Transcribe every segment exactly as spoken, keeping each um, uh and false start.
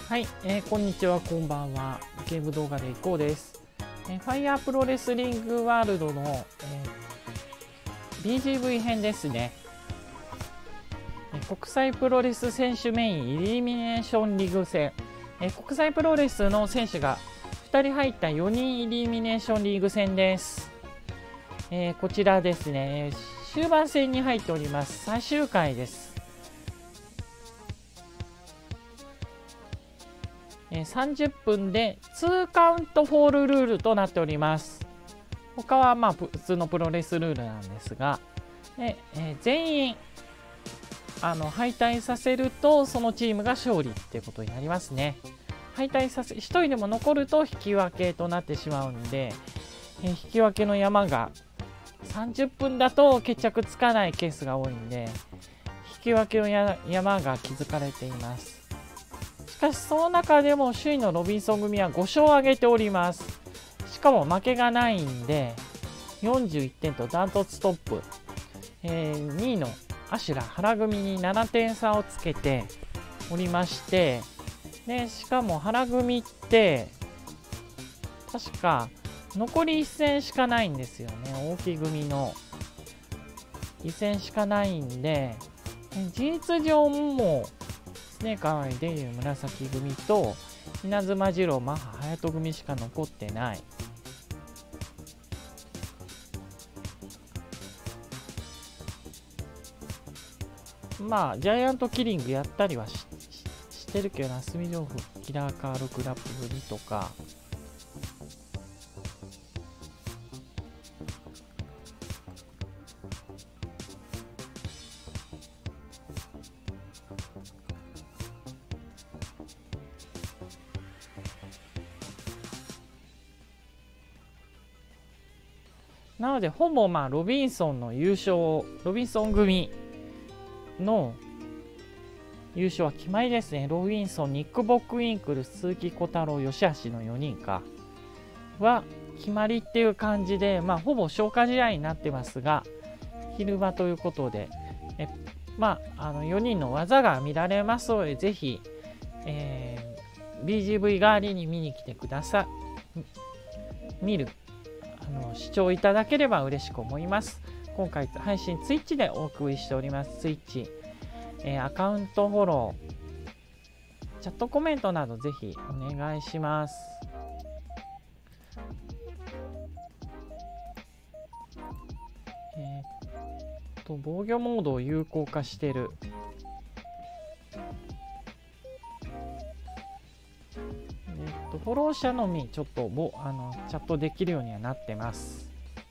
はい、えー、こんにちは、こんばんは。ゲーム動画でいこうです。えー、ファイヤープロレスリングワールドの、えー、ビージーブイ 編ですね。えー、国際プロレス選手メインイリミネーションリーグ戦、えー、国際プロレスの選手がふたり入ったよにんイリミネーションリーグ戦です。えー、こちらですね、終盤戦に入っております。最終回です。さんじゅっぷんでにカウントフォールルールとなっております。他はまあ普通のプロレスルールなんですが、でえー、全員あの敗退させるとそのチームが勝利っていうことになりますね。敗退させひとりでも残ると引き分けとなってしまうんで、えー、引き分けの山がさんじゅっぷんだと決着つかないケースが多いんで、引き分けの山が築かれています。しかしその中でも首位のロビンソン組はご勝を挙げております。しかも負けがないんでよんじゅういってんとダントツトップ、えー、にいのアシュラ原組にななてん差をつけておりまして、でしかも原組って確か残りいっ戦しかないんですよね。大木組のいっ戦しかないんで事実上もね、河合デビュー紫組と稲妻次郎マッハ隼人組しか残ってない。まあジャイアントキリングやったりは し, し, してるけどな。隅豆腐キラーカールクラップ組とかなのでほぼまあロビンソンの優勝ロビンソン組の優勝は決まりですね。ロビンソン、ニック・ボックウィンクル、鈴木小太郎、吉橋のよにんかは決まりっていう感じで、まあほぼ消化試合になってますが、昼間ということでえまああのよにんの技が見られますので、ぜひ、えー、ビージーブイ 代わりに見に来てください。見るあの視聴いただければ嬉しく思います。今回配信 Twitch でお送りしております。Twitch、えー、アカウントフォロー、チャットコメントなどぜひお願いします。えー、っと防御モードを有効化してる。フォロー者のみちょっとぼあのチャットできるようにはなってます。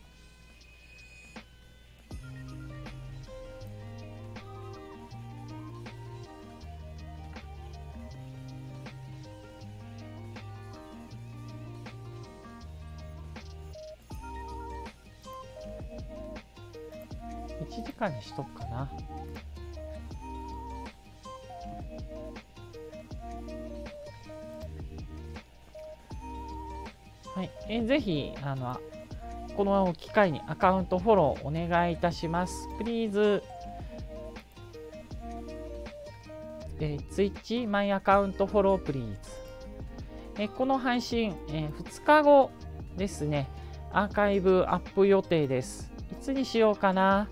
いちじかんにしとくかな。はい、えー、ぜひあのこの機会にアカウントフォローお願いいたします。プリーズ、えー、Twitch マイアカウントフォロープリーズ。えー、この配信、えー、ふつかごですね。アーカイブアップ予定です。いつにしようかな。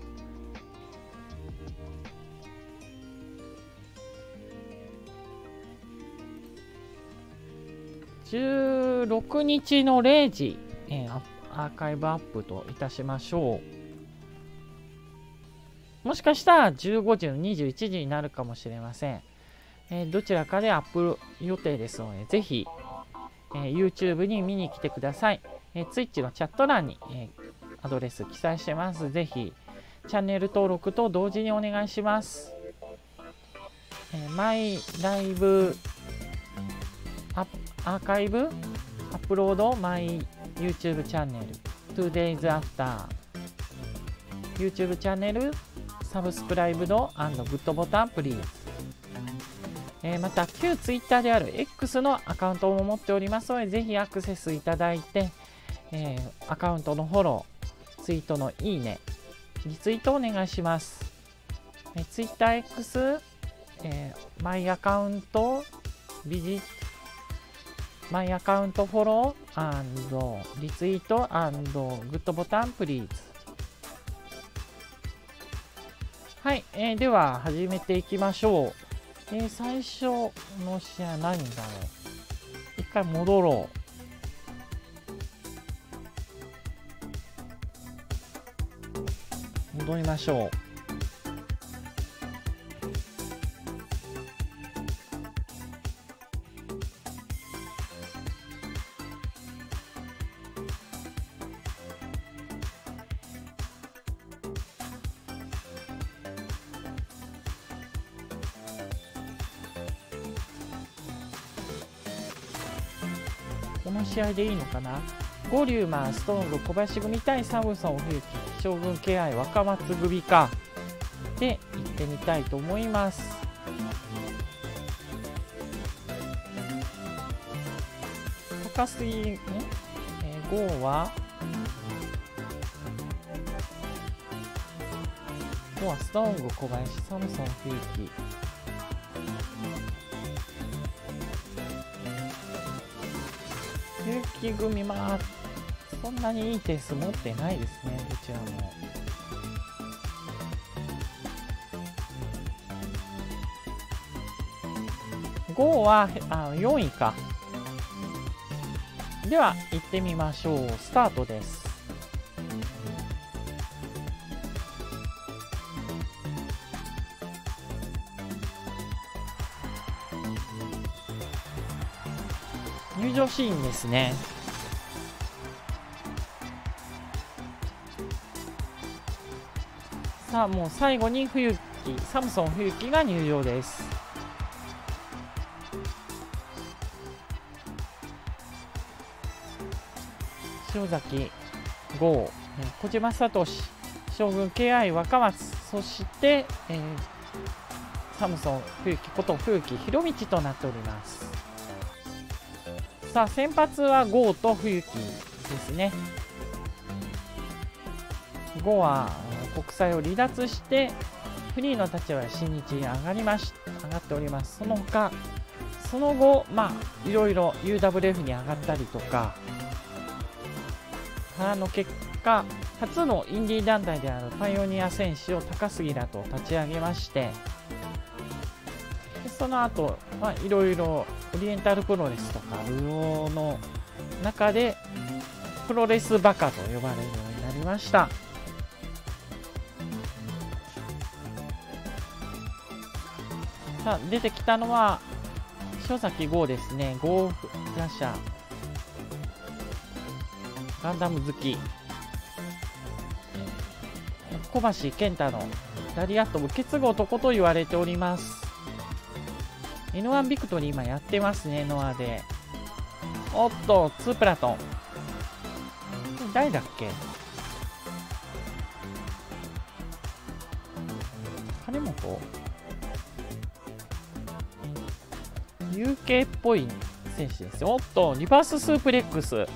じゅうろくにちのれいじ、えー、アーカイブアップといたしましょう。もしかしたらじゅうごじのにじゅういちじになるかもしれません。えー、どちらかでアップ予定ですので、ぜひ、えー、YouTube に見に来てください。えー、Twitch のチャット欄に、えー、アドレス記載してます。ぜひチャンネル登録と同時にお願いします。えー、マイライブアアーカイブアップロードマイ YouTube チャンネル ツーデイズ after YouTube チャンネルサブスクライブド&グッドボタンプリーズ、えー、また旧 Twitter である X のアカウントも持っておりますので、ぜひアクセスいただいて、えー、アカウントのフォロー、ツイートのいいね、リツイートお願いします。えー、TwitterX、えー、マイアカウントビジットマイアカウントフォロー&リツイート&グッドボタンプリーズ。はい、えー、では始めていきましょう。えー、最初の試合何だろう。一回戻ろう。戻りましょう。この試合でいいのかな。ゴリューマン、ストーング、小林組対サムソン、冬木、将軍 ケーアイ、若松組か。で、行ってみたいと思います。高杉、んえー、ゴーは、ゴーはストーング、小林、サムソン、冬木。冬木組、まあそんなにいい点数持ってないですね、どちらも。ゴーはあよんいか。では行ってみましょう。スタートです。入場シーンですね。さあもう最後に冬木、サムソン冬木が入場です。塩崎、ゴー、小島聡、将軍 ケーアイ 若松、そして、えー、サムソン冬木こと冬木博道となっております。さあ先発はゴーと冬木ですね。ゴーは国際を離脱してフリーの立場で新日に上がりまし上がっております。その他その後まあいろいろ ユーダブリューエフ に上がったりとか、あの結果初のインディー団体であるパイオニア選手を高杉らと立ち上げまして、その後まあいろいろオリエンタルプロレスとかルオーの中でプロレスバカと呼ばれるようになりました。さあ出てきたのは塩崎ゴーですね。ゴーフラッシャー、ガンダム好き、小橋健太のラリアット受け継ぐ男と言われております。エヌワン ビクトリー今やってますね、ノアで。おっと、ツープラトン。誰だっけ？金本？ ユーケー っぽい選手ですよ。おっと、リバーススープレックス。はい。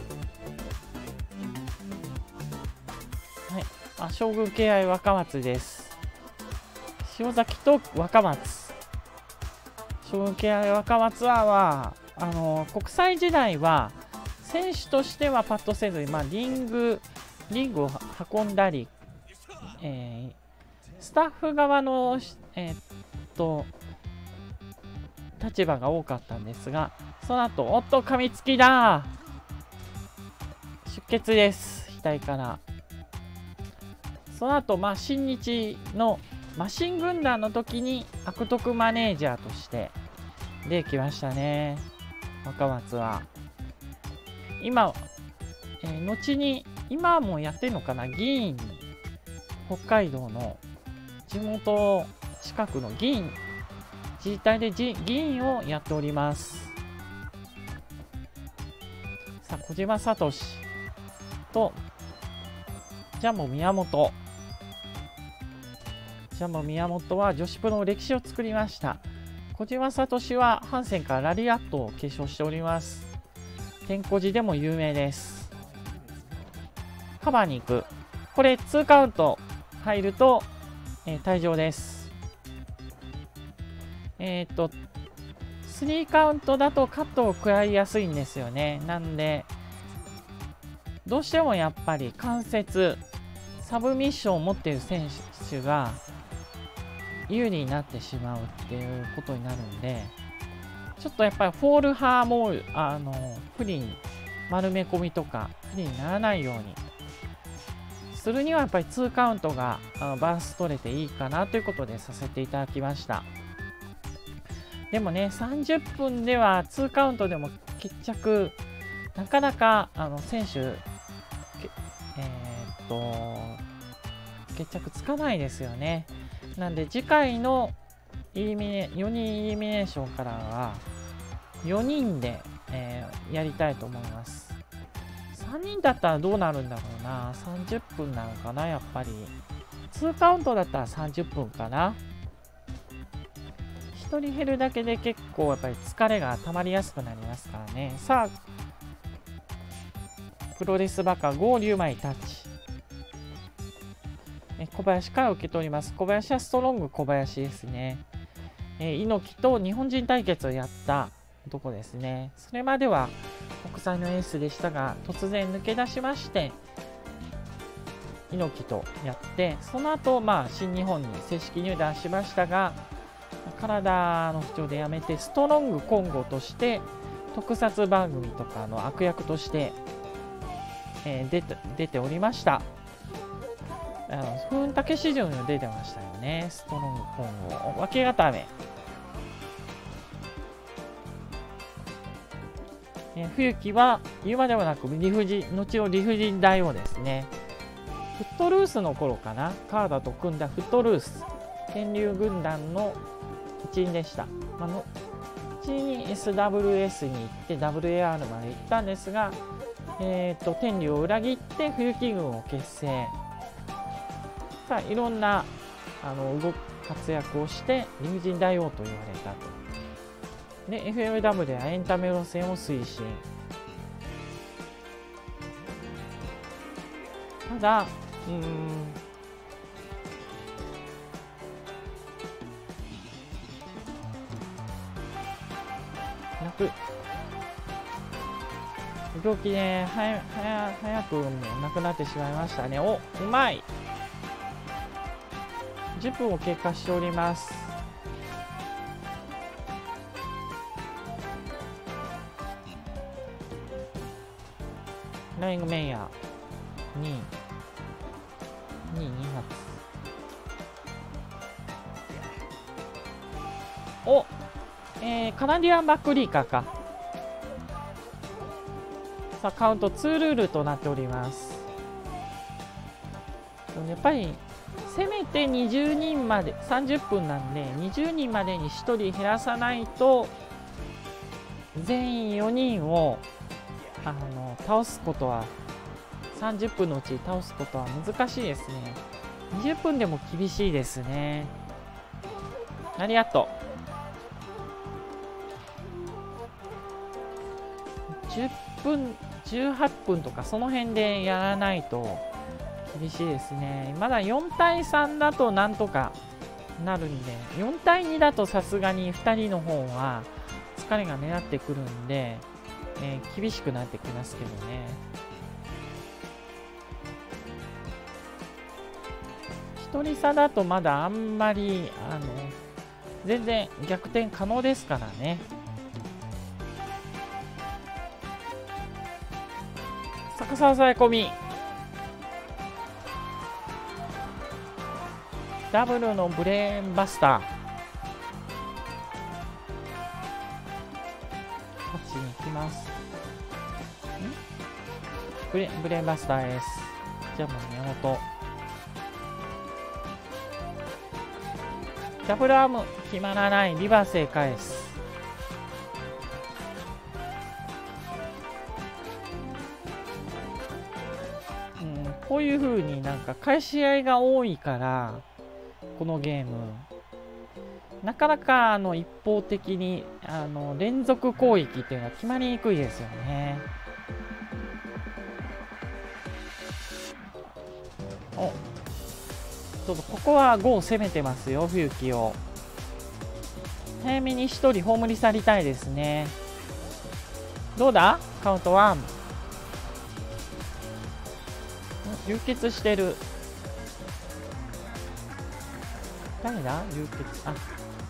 あ、将軍 ケーアイ 若松です。塩崎と若松。将軍 ケーアイ 若松は、まあ、あの国際時代は選手としてはパッとせずに、まあ、リングリングを運んだり、えー、スタッフ側の、えー、っと立場が多かったんですが、その後おっと噛みつきだ、出血です額から。その後、まあ新日のマシン軍団の時に悪徳マネージャーとしてできましたね、若松は。今、えー、後に今もやってるのかな、議員、北海道の地元近くの議員、自治体で議員をやっております。さあ小島聡とジャンボ宮本。ジャンボ宮本は女子プロの歴史を作りました。小島聡はハンセンからラリアットを継承しております。天小寺でも有名です。カバーに行く。これにカウント入ると、えー、退場です。えっとスリーカウントだとカットを食らいやすいんですよね。なんでどうしてもやっぱり関節サブミッションを持っている選手が有利になってしまうっていうことになるんで、ちょっとやっぱりフォール派もあの不利に丸め込みとか不利にならないようにするにはやっぱりにカウントがあのバランス取れていいかなということでさせていただきました。でもね、さんじゅっぷんではにカウントでも決着なかなかあの選手えー、っと決着つかないですよね。なんで次回のイリミネよにんイリミネーションからはよにんで、えー、やりたいと思います。さんにんだったらどうなるんだろうな。さんじゅっぷんなのかな。やっぱりにカウントだったらさんじゅっぷんかな。ひとり減るだけで結構やっぱり疲れが溜まりやすくなりますからね。さあプロレスバカ郷龍馬にタッチ。え小林から受け取ります。小林はストロング小林ですね。え猪木と日本人対決をやったとこですね。それまでは国際のエースでしたが、突然抜け出しまして猪木とやって、その後、まあ新日本に正式入団しましたが、体の不調で辞めてストロング混合として特撮番組とかの悪役として、えー、出て出ておりました。あの風雲竹市場にも出てましたよね。ストロング混合分け固め、えー、冬木は言うまでもなく理不尽後の理不尽大王ですね。フットルースの頃かな、カーダと組んだフットルース天竜軍団の一員でした。あの後に エスダブリューエス に行って ダブリューエーアール まで行ったんですが、えー、と天竜を裏切って冬木軍を結成。さあいろんなあの動活躍をして理不尽大王と言われたと。で エフエムダブリュー ではエンタメ路線を推進。ただうーんなく病気で早早くも亡くなってしまいましたね。おうまい。じゅっぷんを経過しております。ライングメイヤーににに発。おえー、カナディアンバックリーカーか。さあカウントにルールとなっております。やっぱりせめてにじゅうにんまでさんじゅっぷんなんでにじゅうにんまでにひとり減らさないと全員よにんをあの倒すことはさんじゅっぷんのうち倒すことは難しいですね。にじゅっぷんでも厳しいですね。ありがとう。じゅっぷんじゅうはっぷんとかその辺でやらないと厳しいですね。まだよんたいさんだとなんとかなるんで、よんたいにだとさすがにふたりの方は疲れが目立ってくるんで、えー、厳しくなってきますけどね。ひとり差だとまだあんまりあの全然逆転可能ですからね。逆さ抑え込み、ダブルのブレーンバスター、こっちに行きます。んブレブレーンバスターです。じゃあもう宮本ダブルアーム決まらない。リバースへ返す。うん、こういう風になんか返し合いが多いからこのゲームなかなかあの一方的にあの連続攻撃っていうのは決まりにくいですよね。おちょっとここはゴー攻めてますよ冬木を。 早めにひとり葬り去りたいですね。どうだカウントワン。流血してる。誰だ流血。あ、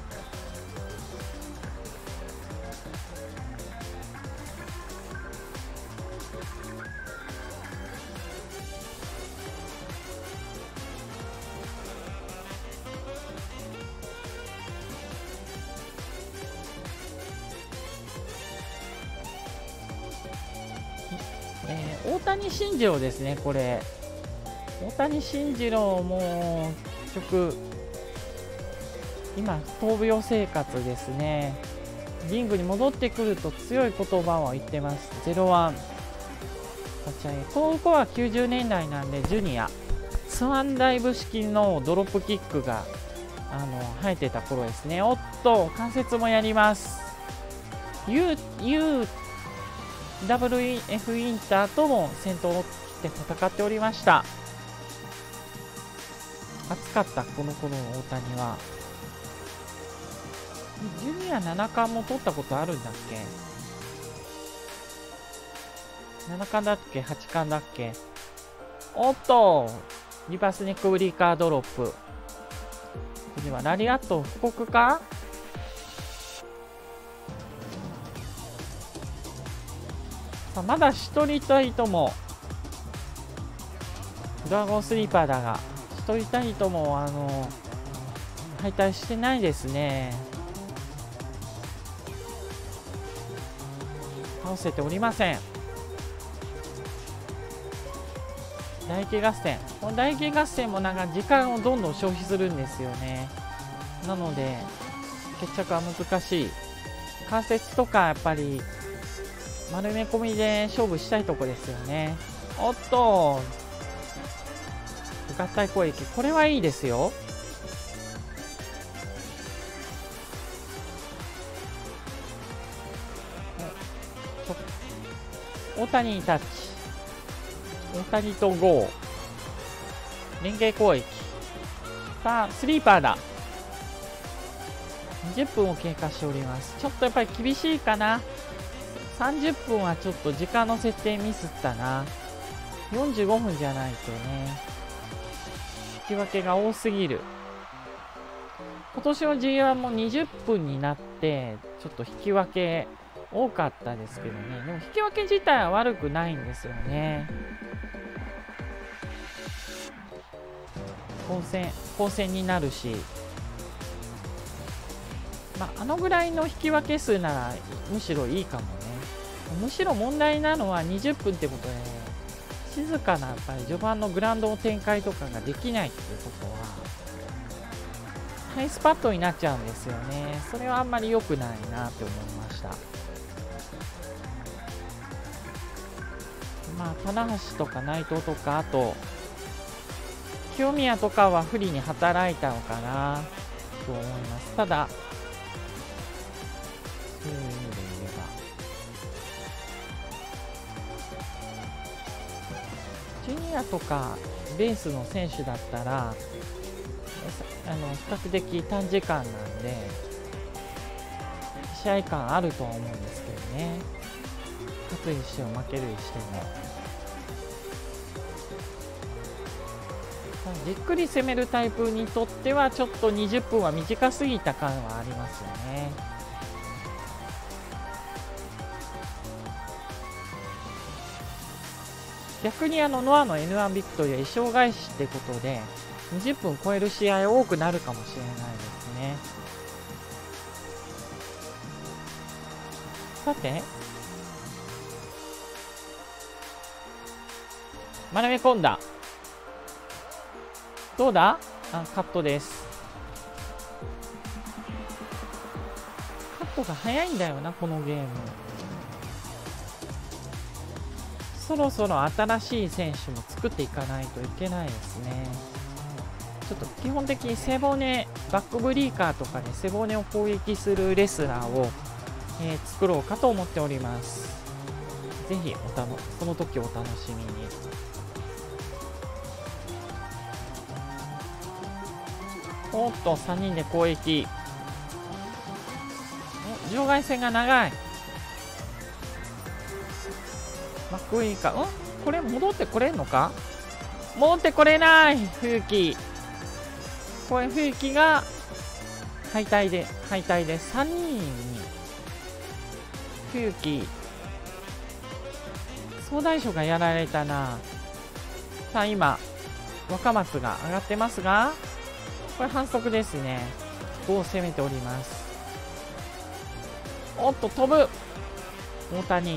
えー、大谷慎次郎ですね。これ大谷慎次郎も結局今闘病生活ですね。リングに戻ってくると強い言葉を言ってます。ゼロワン立ち上げ。この子はきゅうじゅうねんだいなんでジュニアスワンダイブ式のドロップキックがあの生えてた頃ですね。おっと関節もやります。 U, Uダブリューエフ インターとも先頭を切って戦っておりました。熱かったこの頃の大谷は。ジュニアななかんも取ったことあるんだっけ。ななかんだっけはちかんだっけ。おっとリバースネックブリーカードロップ。次はラリアット布告か。さあまだひとりたいともドラゴンスリーパーだがひとりたいともあの敗退してないですね。倒せておりません。唾液合戦。この唾液合戦もなんか時間をどんどん消費するんですよね。なので決着は難しい。関節とかやっぱり丸め込みで勝負したいとこですよね。おっと合体攻撃、これはいいですよ。大谷にタッチ。大谷とゴー連携攻撃。さあスリーパーだ。にじゅっぷんを経過しております。ちょっとやっぱり厳しいかな。さんじゅっぷんはちょっと時間の設定ミスったな。よんじゅうごふんじゃないとね。引き分けが多すぎる。今年の ジーワン もにじゅっぷんになってちょっと引き分け多かったですけどね。でも引き分け自体は悪くないんですよね。混戦混戦になるし、まあ、あのぐらいの引き分け数ならむしろいいかもね。むしろ問題なのはにじゅっぷんってことで、静かなやっぱり序盤のグラウンドの展開とかができないっていうことはハイスパットになっちゃうんですよね。それはあんまり良くないなって思いました。まあ棚橋とか内藤とかあと清宮とかは不利に働いたのかなと思います。ただそういう意味で言えばジュニアとかベースの選手だったらあの比較的短時間なんで試合感あるとは思うんですけどね。勝つにしても負けるにしてもじっくり攻めるタイプにとってはちょっとにじゅっぷんは短すぎた感はありますよね。逆にあのノアの エヌワン ビクトリーは衣装返しってことでにじゅっぷん超える試合多くなるかもしれないですね。さて丸め込んだ。どうだ。あカットです。カットが早いんだよなこのゲーム。そろそろ新しい選手も作っていかないといけないですね。ちょっと基本的に背骨バックブリーカーとかで背骨を攻撃するレスラーを、えー、作ろうかと思っております。ぜひおたのその時お楽しみに。おっとさんにんで攻撃。 場外線が長い。マックウィーか。んこれ戻ってこれんのか。戻ってこれない。冬木。これ冬木が敗退で、敗退でさんにんに。冬木。総大将がやられたな。さあ今、若松が上がってますが、これ反則ですね。どう攻めております。おっと飛ぶ大谷。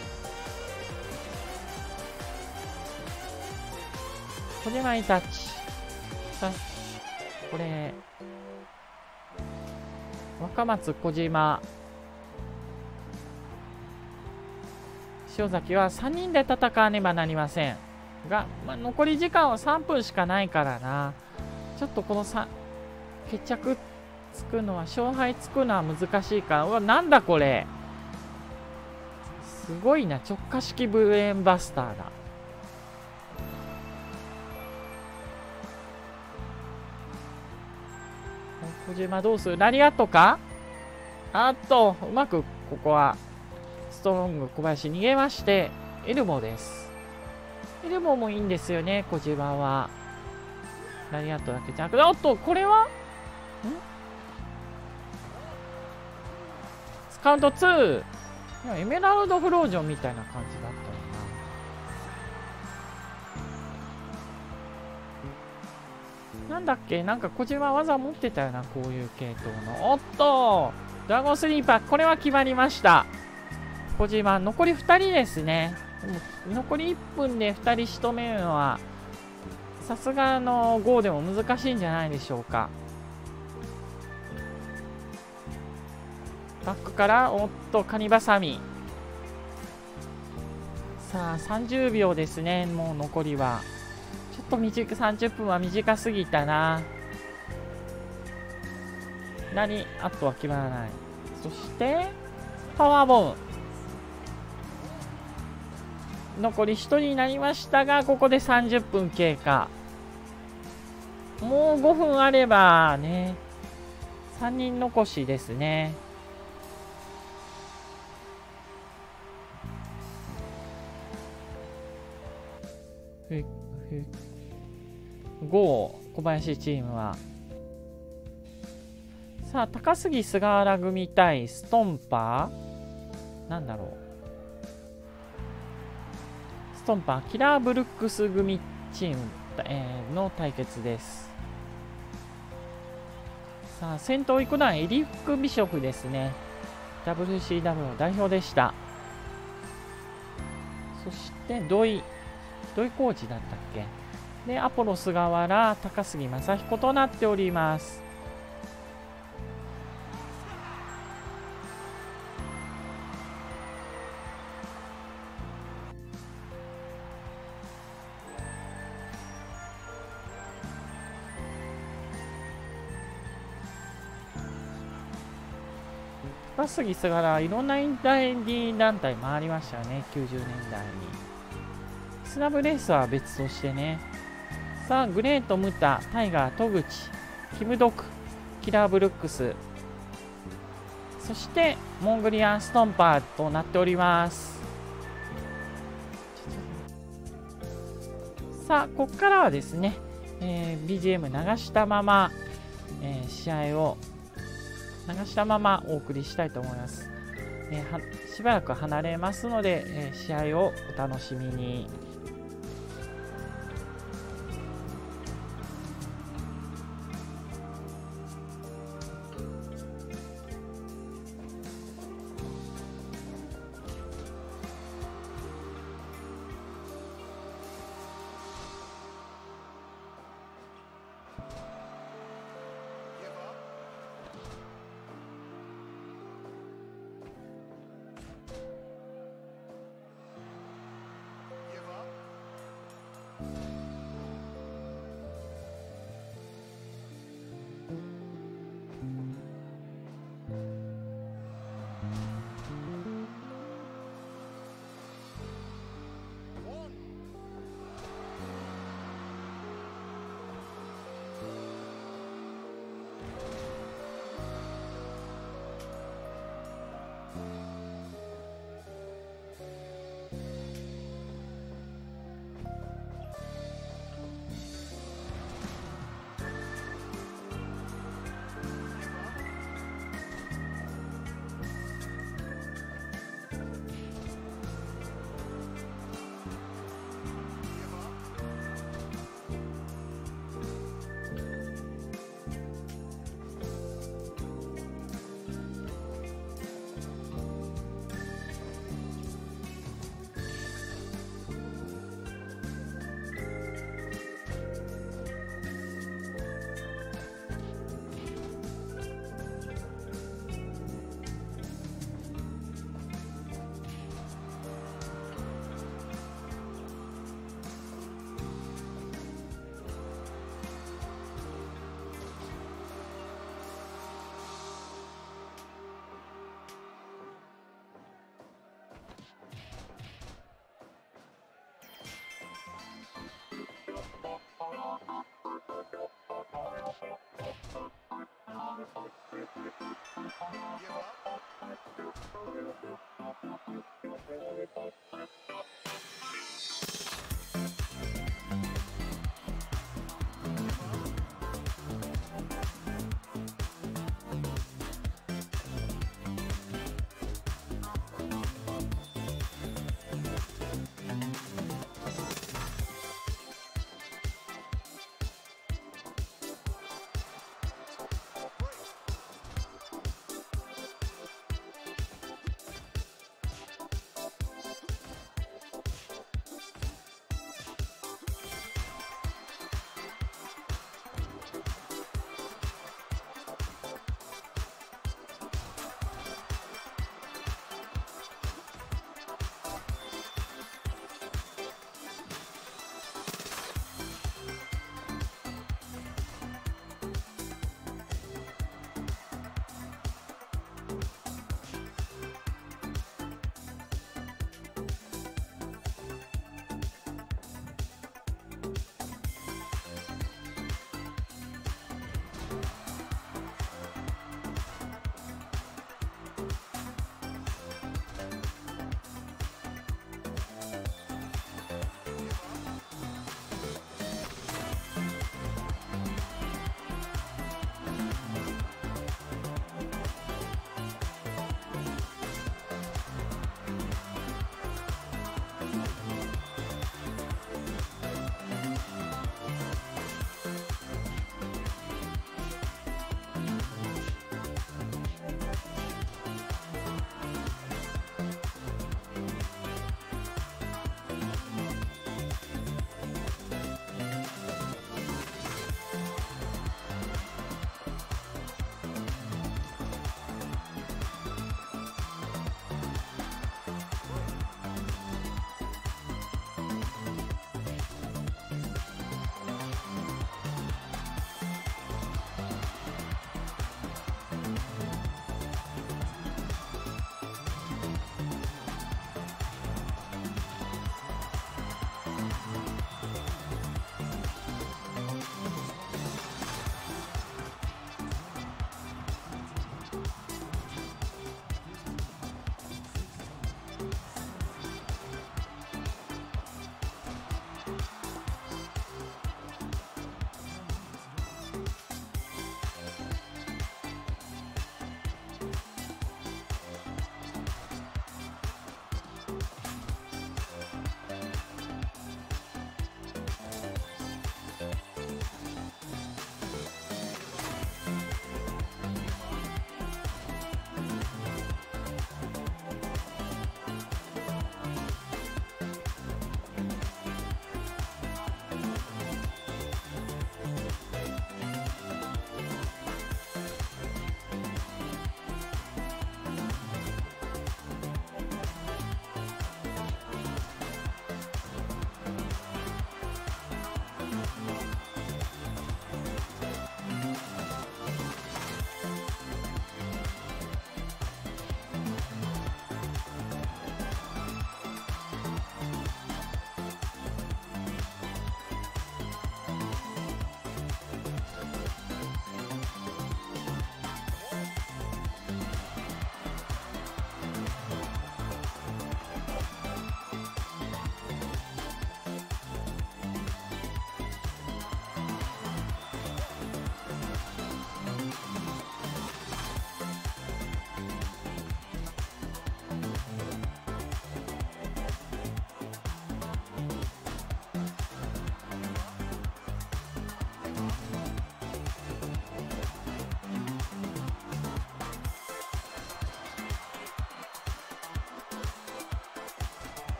小島にタッチ。さこれ若松小島塩崎はさんにんで戦わねばなりませんが、まあ、残り時間はさんぷんしかないからな。ちょっとこのさ決着つくのは勝敗つくのは難しいから。うわなんだこれ、すごいな。直下式ブレーンバスターだ。小島どうする。ラリアットか。あっとうまくここはストロング小林逃げましてエルボーです。エルボーもいいんですよね小島は。ラリアットだけじゃなくて、おっとこれはんスカウントツー。いやエメラルドフロージョンみたいな感じだったよな。なんだっけ、なんか小島技持ってたよな、こういう系統の。おっとドラゴンスリーパー、これは決まりました。小島残りふたりですね。でも残りいっぷんでふたり仕留めるのはさすがのゴーでも難しいんじゃないでしょうか。バックからおっとカニバサミ。さあさんじゅうびょうですね。もう残りはちょっと短くさんじゅっぷんは短すぎたな。何あとは決まらない。そしてパワーボム残りひとりになりましたが、ここでさんじゅっぷん経過。もうごふんあればね、さんにん残しですね。ゴー小林チームはさあ高杉菅原組対ストンパーなんだろう。ストンパーキラーブルックス組チーム、えー、の対決です。さあ先頭行くのはエリック・ビショフですね。 ダブリューシーダブリュー の代表でした。そして土井土井コーチだったっけ。でアポロ菅原高杉正彦となっております。高杉菅原いろんな引退団体回りましたよね。きゅうじゅうねんだいにスラブレースは別としてね。さあグレートムタタイガー戸口キムドクキラーブルックスそしてモンゴリアンストンパーとなっております。さあここからはですね、えー、ビージーエム 流したまま、えー、試合を流したままお送りしたいと思います。えー、はしばらく離れますので、えー、試合をお楽しみに。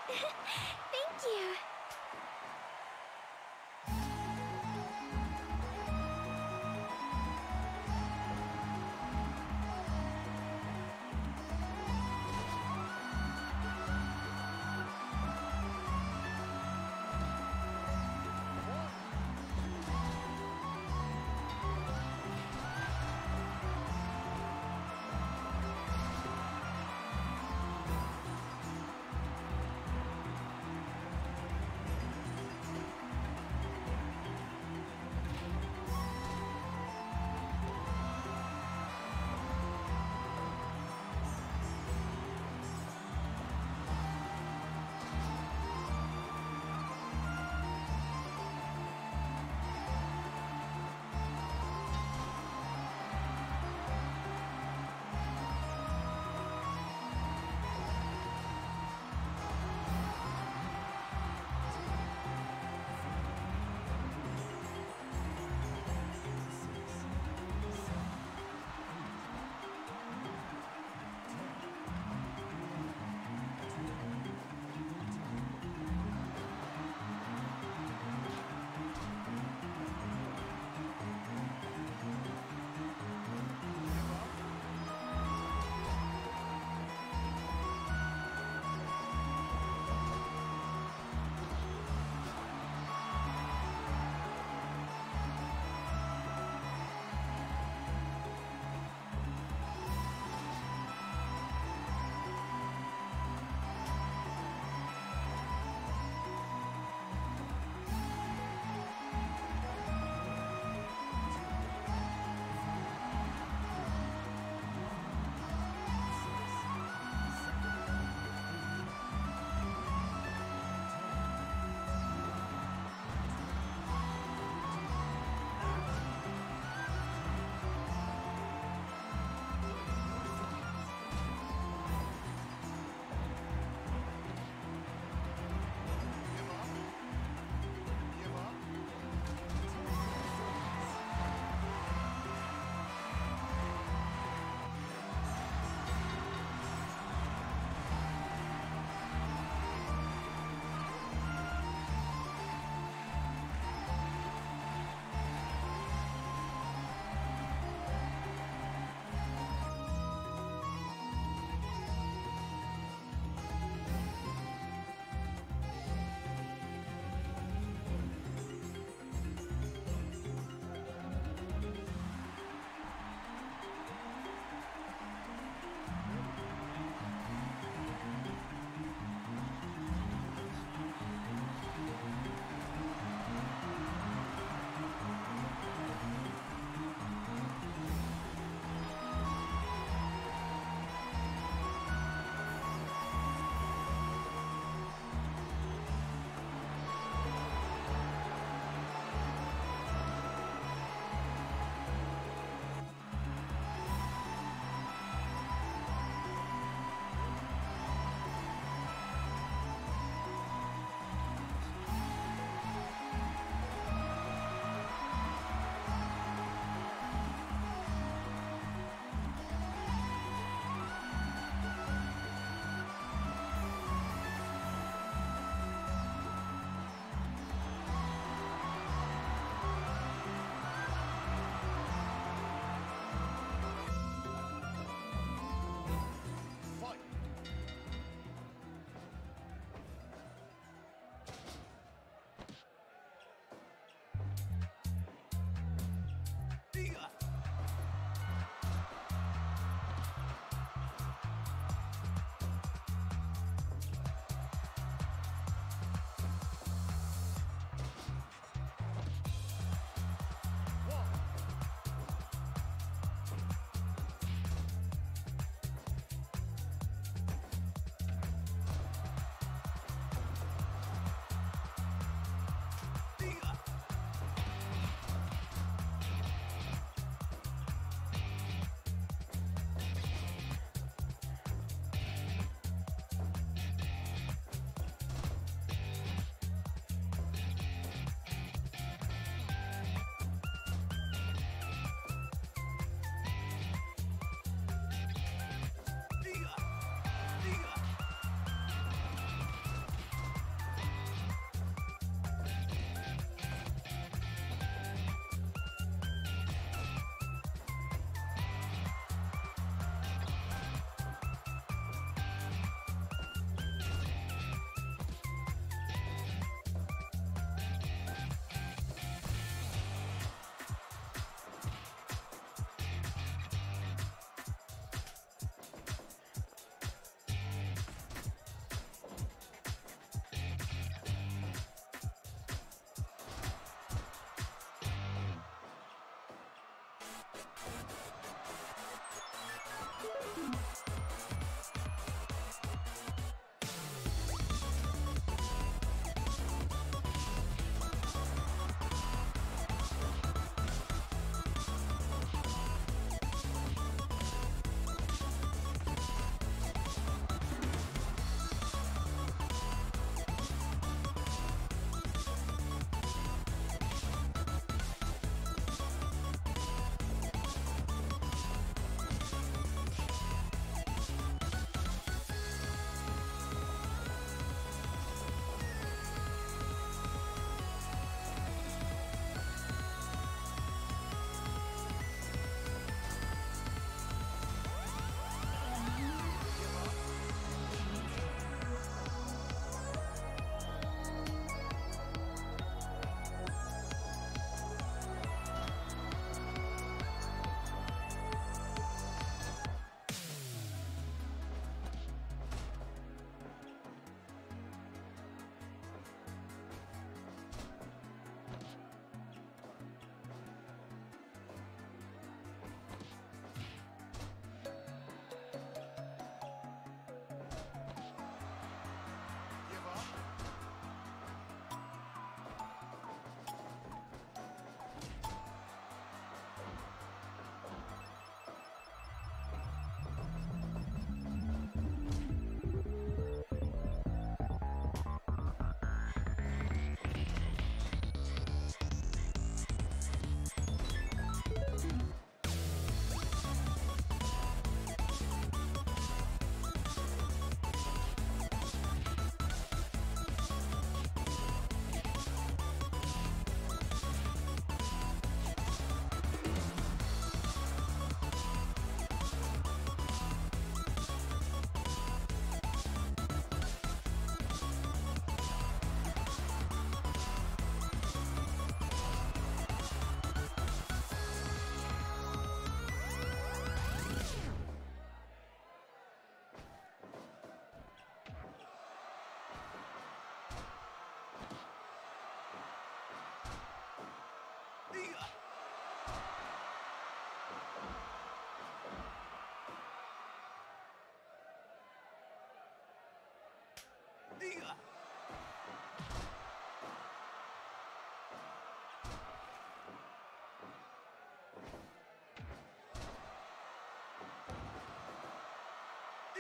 Thank you.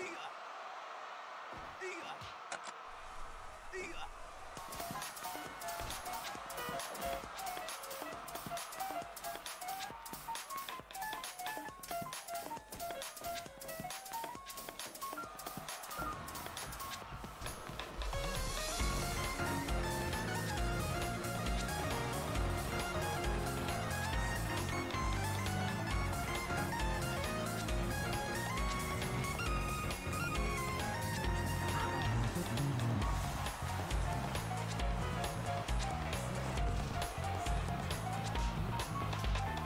は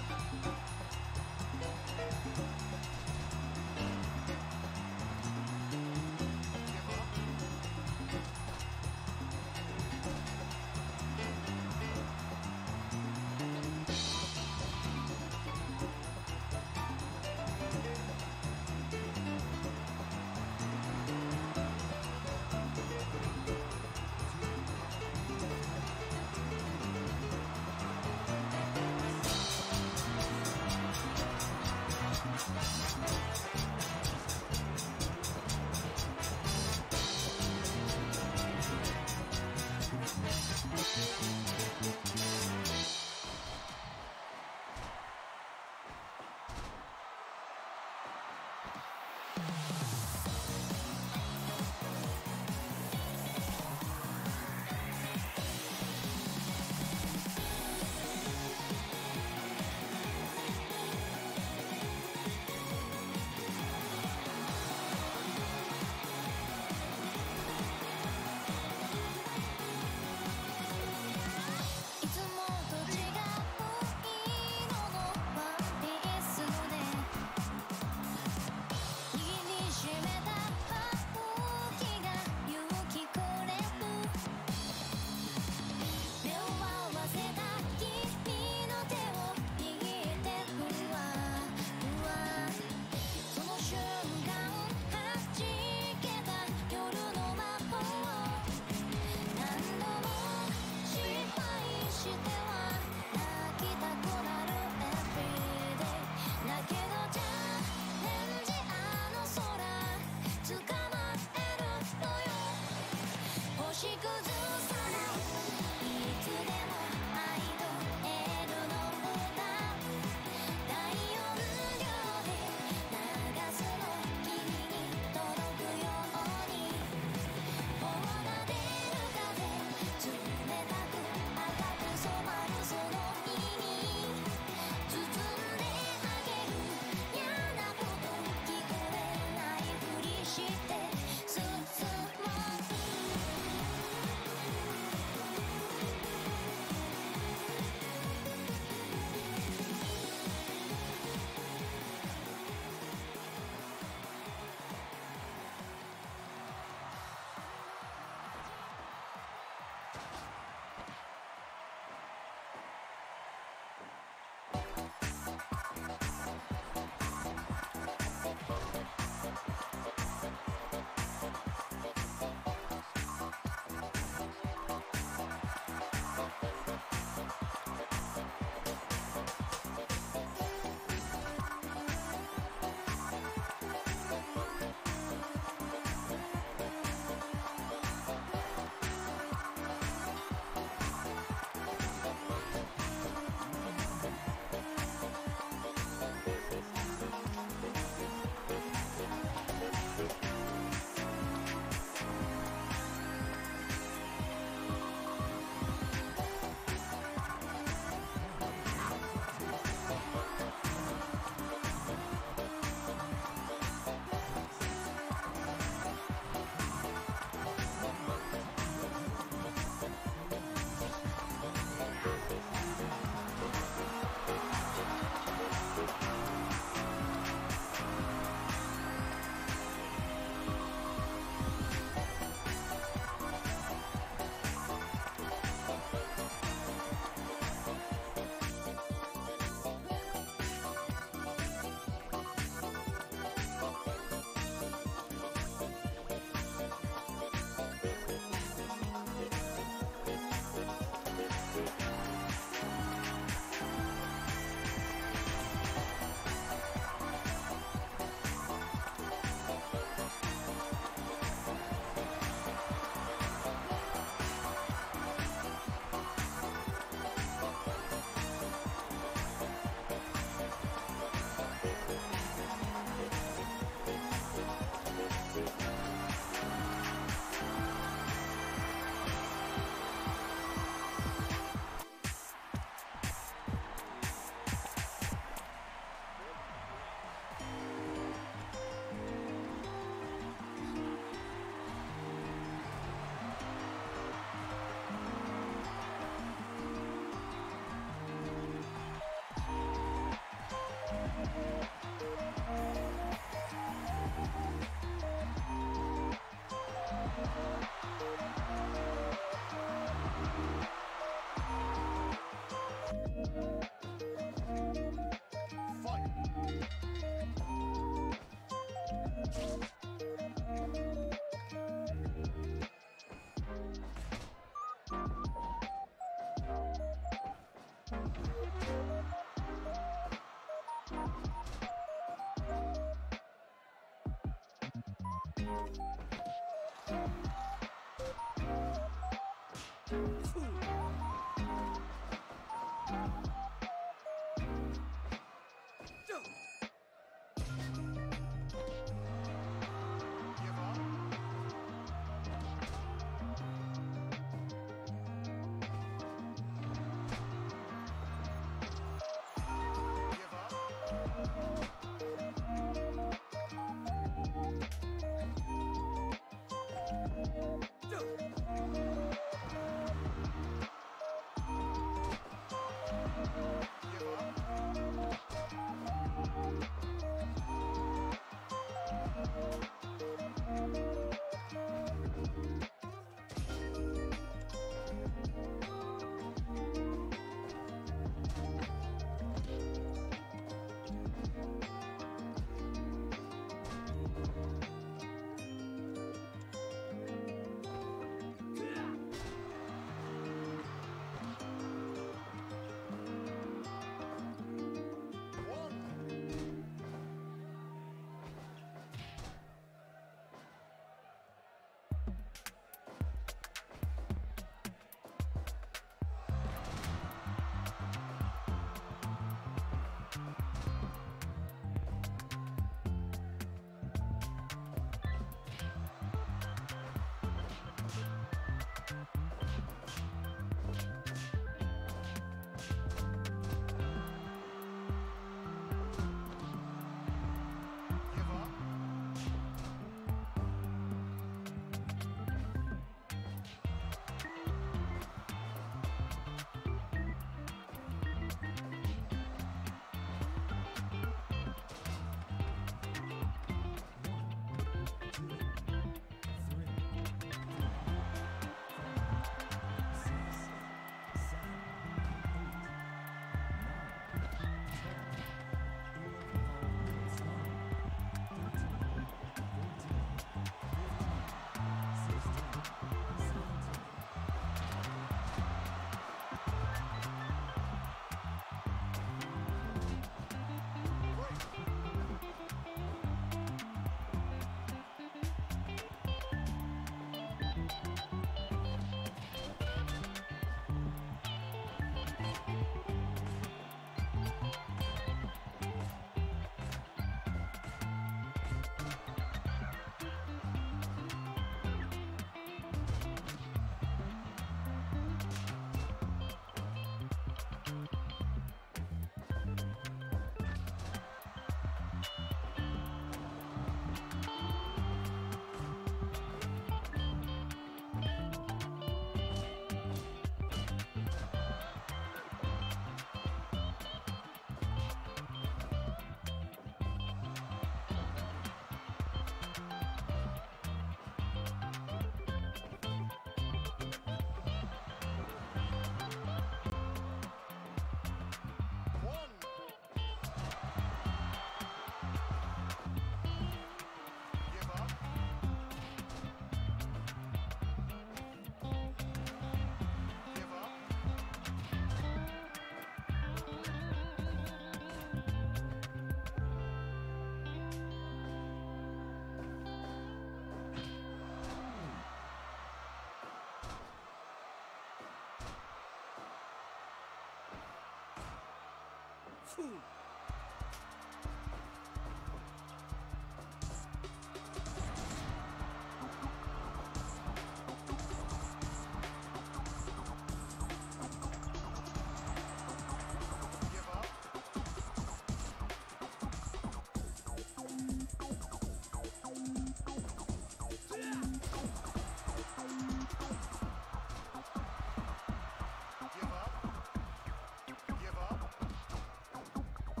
Give up.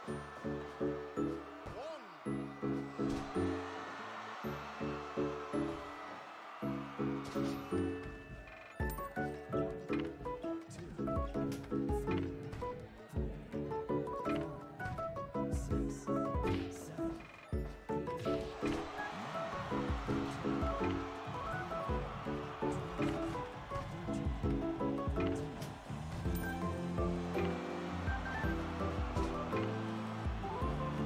は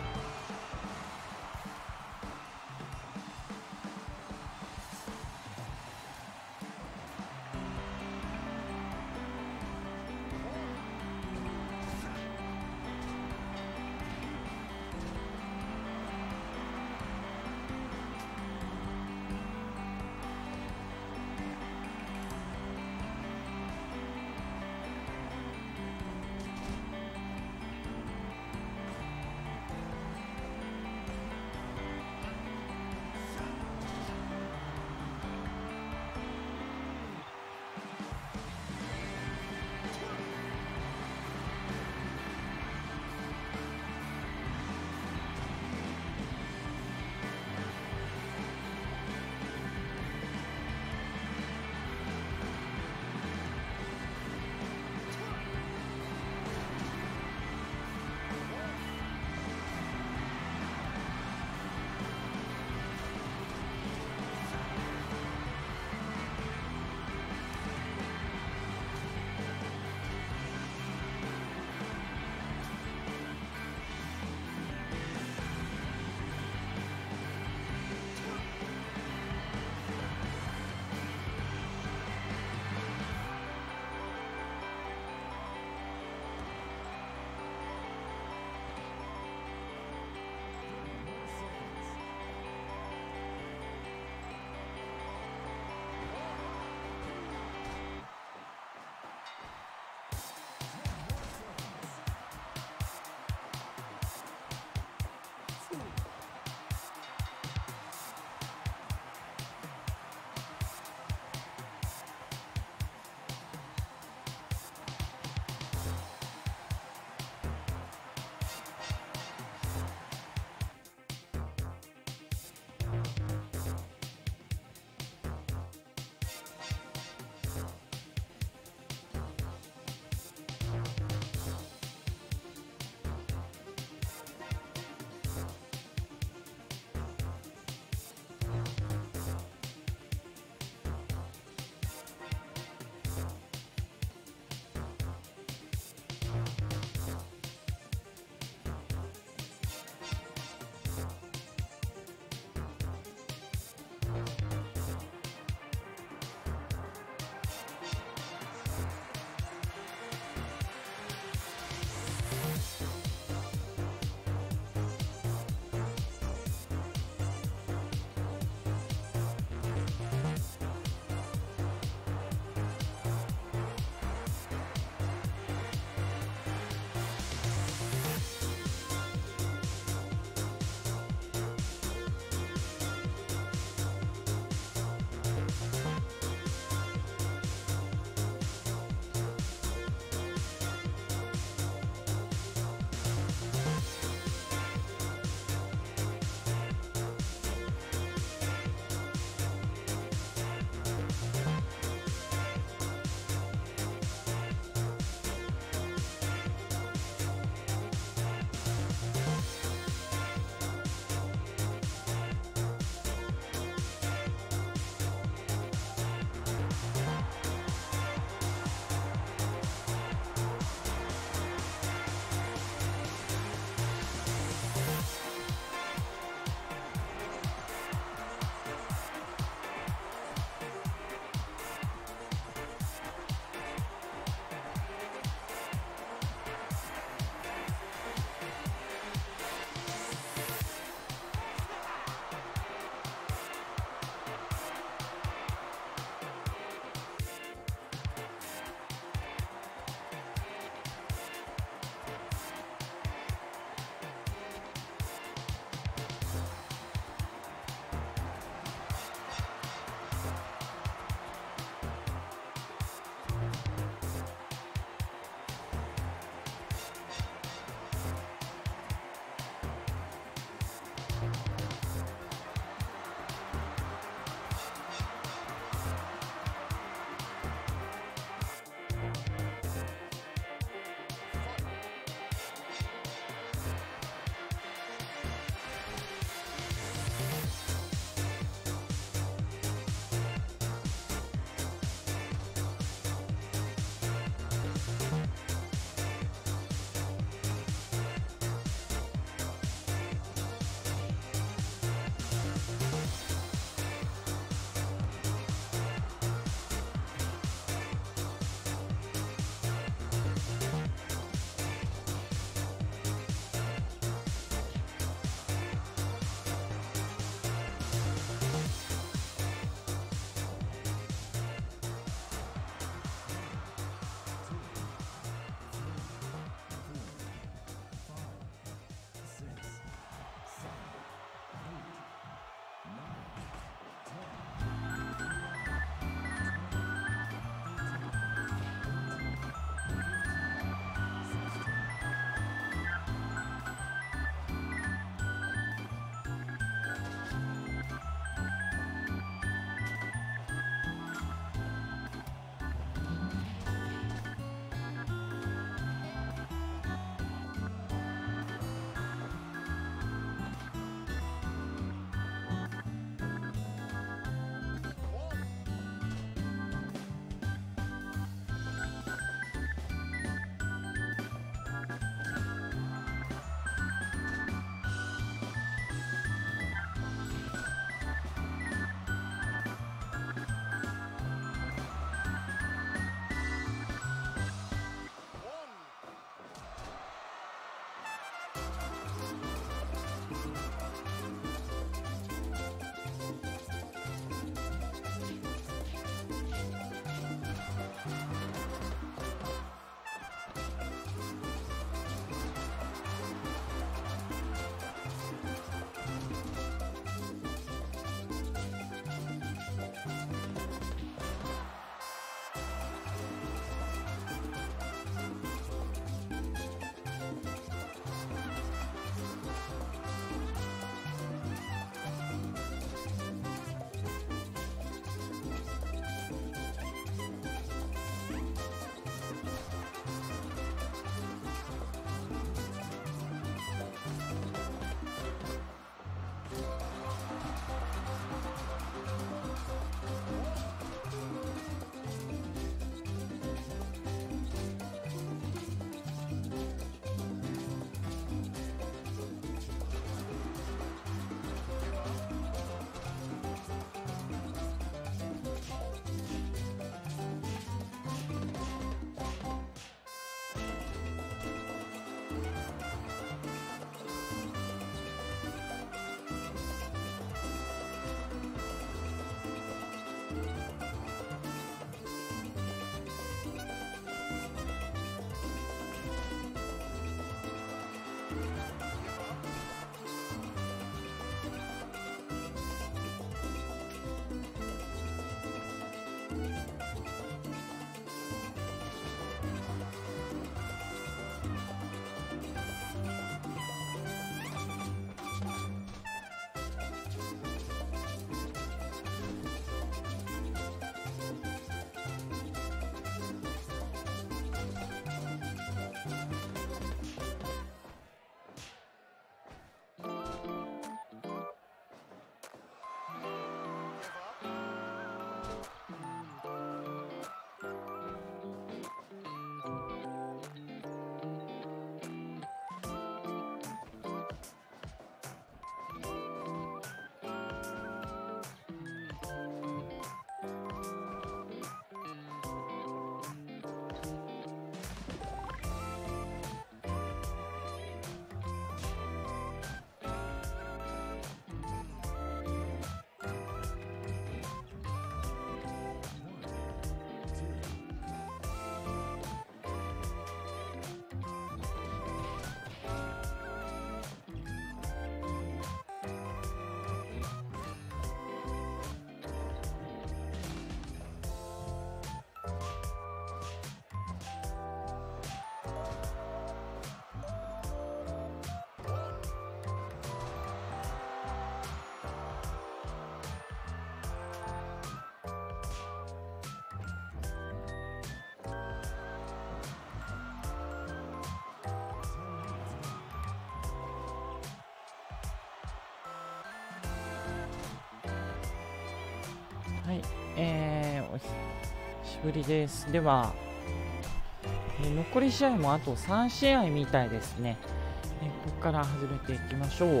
はい、えー、お久しぶりです。では、えー残り試合もあとさん試合みたいですね。えーここから始めていきましょう。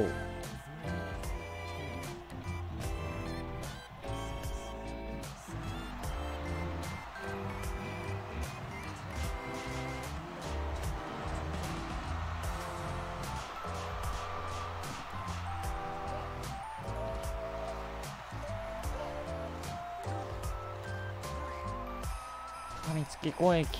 噛みつき攻撃。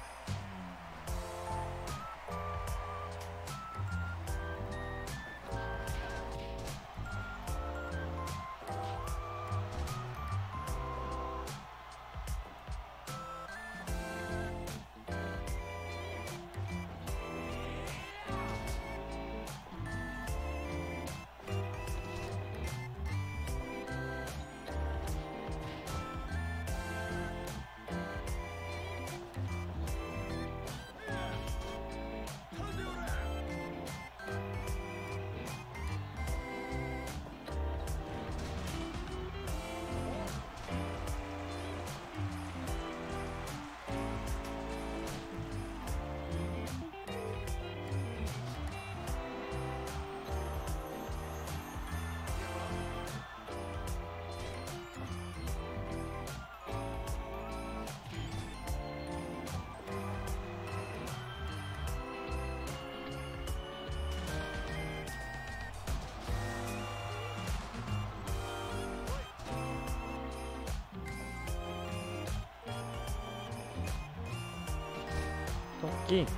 トキック。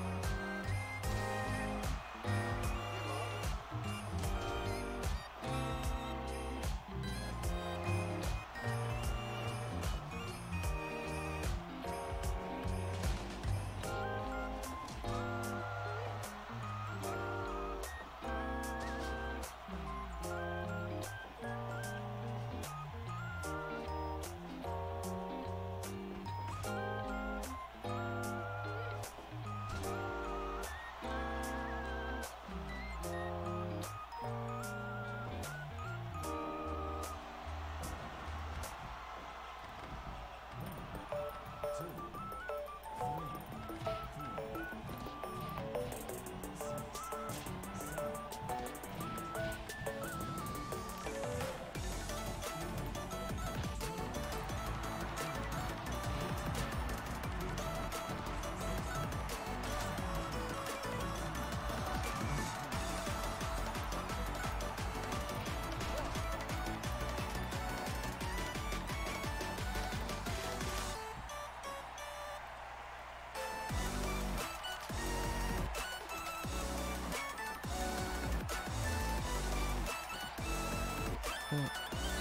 うん、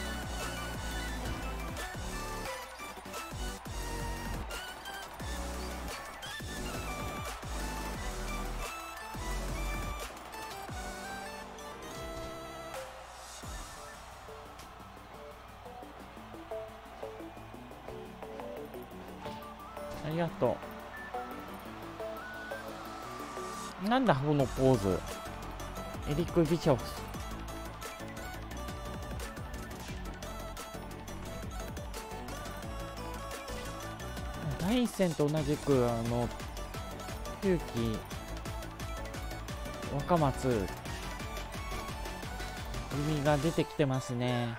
ありがとう。なんだこのポーズ。エリック・ビショフス。第一戦と同じく、あの、勇気、若松、組が出てきてますね。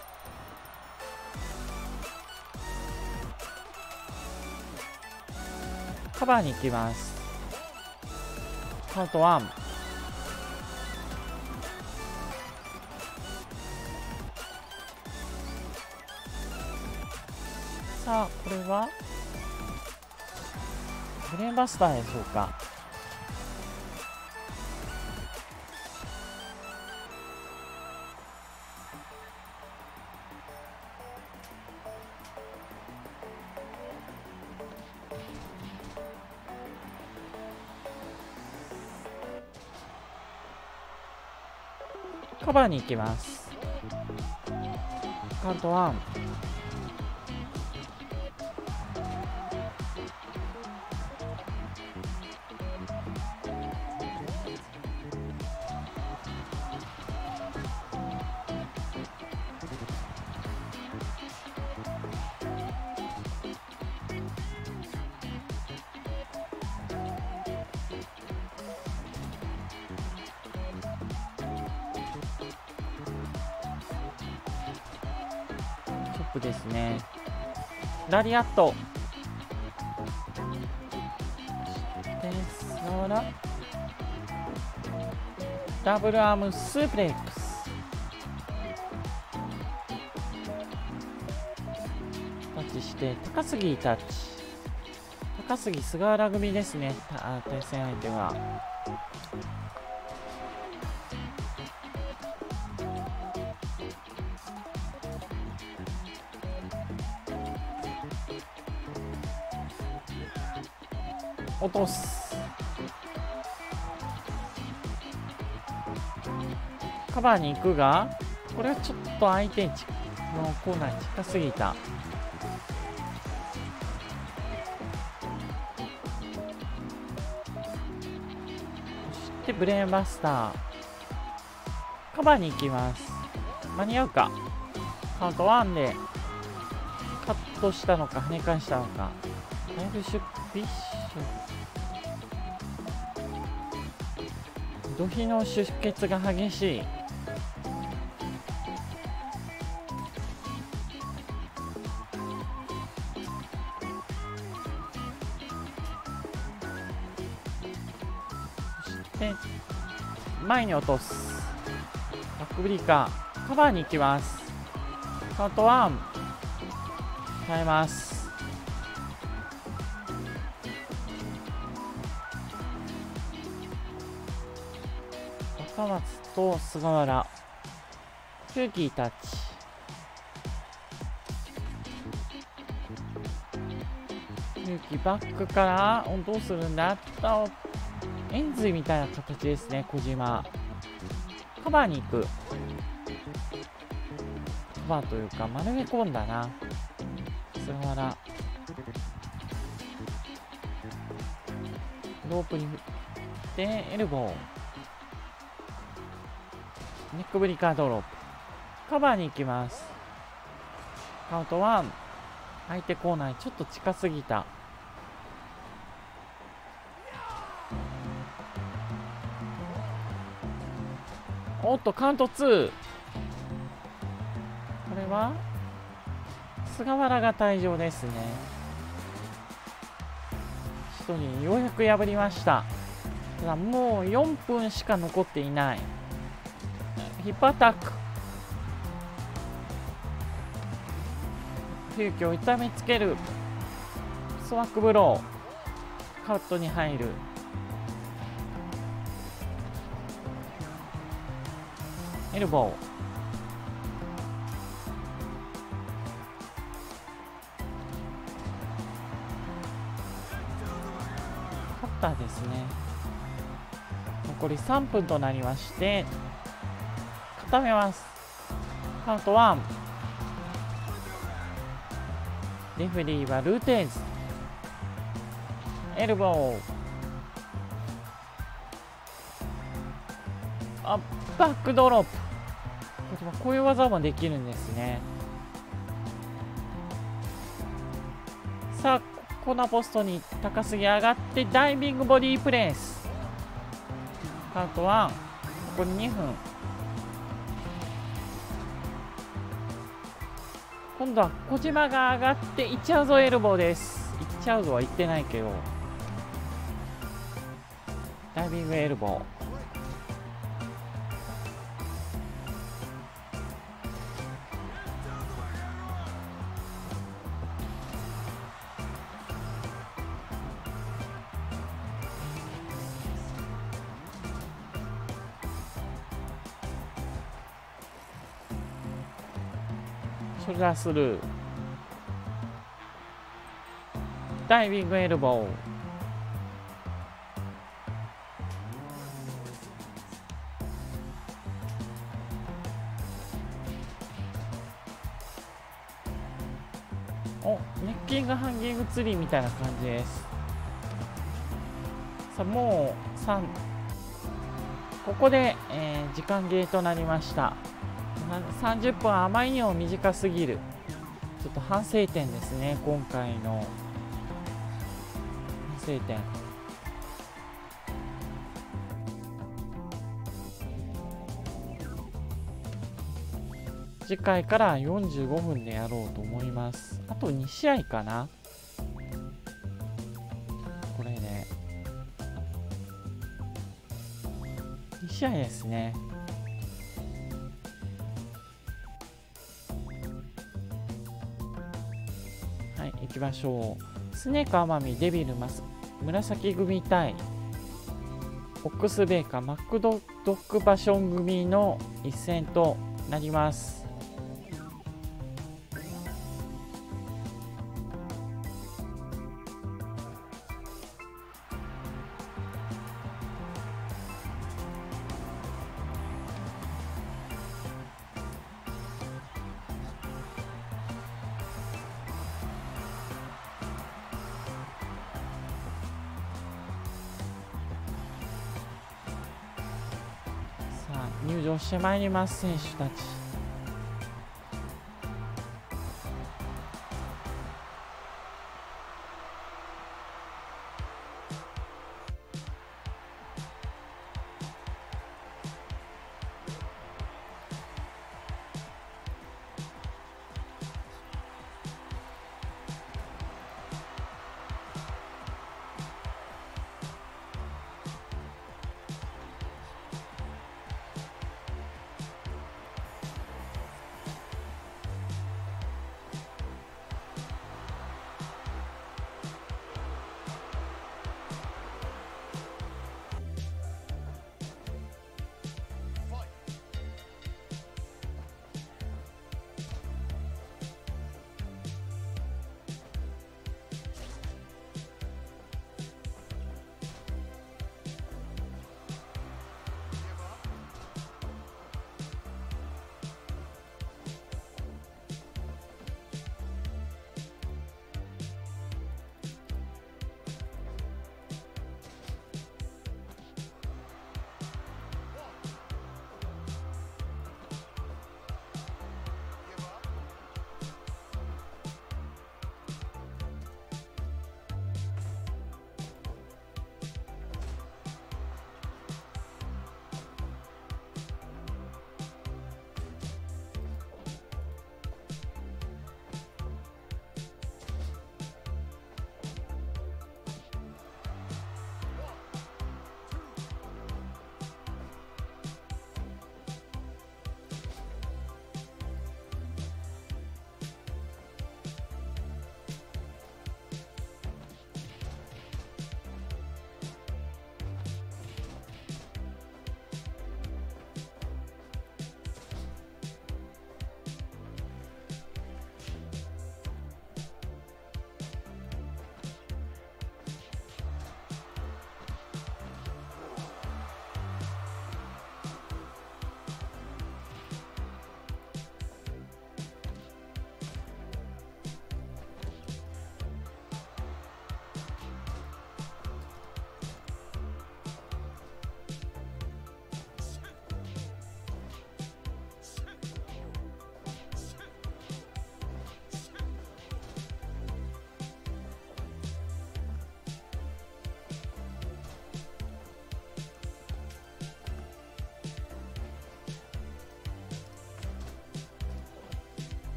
カバーに行きます。カウントワン。さあ、これはブレーンバスターでしょうか。カバーに行きます。カウントワン。 プですね。ラリアット。で、菅原。ダブルアームスープレックス。タッチして、高杉タッチ。高杉菅原組ですね。対戦相手は。落とす。カバーに行くが、これはちょっと相手のコーナーに近すぎた。そしてブレーンバスター。カバーに行きます。間に合うか。カウントワンでカットしたのか跳ね返したのか。だいぶシュッピッシュ。土肥の出血が激しい。そして前に落とす。バックブリーカー。カバーに行きます。カウントワン。耐えます。若松と菅原。フューキータッチ。フューキーバックからどうするんだ。円髄みたいな形ですね。小島。カバーに行く。カバーというか丸め込んだな。菅原。ロープに振ってエルボー。ネックブリカードロップ。カバーに行きます。カウントワン。相手コーナーにちょっと近すぎた。おっと、カウントツー。これは菅原が退場ですね。一人ようやく破りました。ただもうよんぷんしか残っていない。ヒップアタック。急遽痛めつける。スワックブロー。カウトに入る。エルボー。カッターですね。残りさんぷんとなりまして固めます。カウントワン。レフェリーはルーテーズ。エルボー。あ、バックドロップ。こういう技もできるんですね。さあ、コーナーポストに高杉上がってダイビングボディープレス。カウントワン。ここににふん。今度は小島が上がっていっちゃうぞ。エルボーです。いっちゃうぞは言ってないけど、ダイビングエルボー。ショルダースルー。ダイビングエルボー。お、ネッキングハンギングツリーみたいな感じです。さあ、もうさん。ここで、えー、時間ゲーとなりました。さんじゅっぷんあまりにも短すぎる。ちょっと反省点ですね、今回の反省点。 次回からよんじゅうごふんでやろうと思います。あとに試合かな、これでに試合ですね。はい、行きましょう。スネーク奄美デビルマス紫組対オックスベーカーマックドドッグバション組の一戦となります。入場してまいります、選手たち。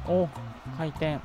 お、回転。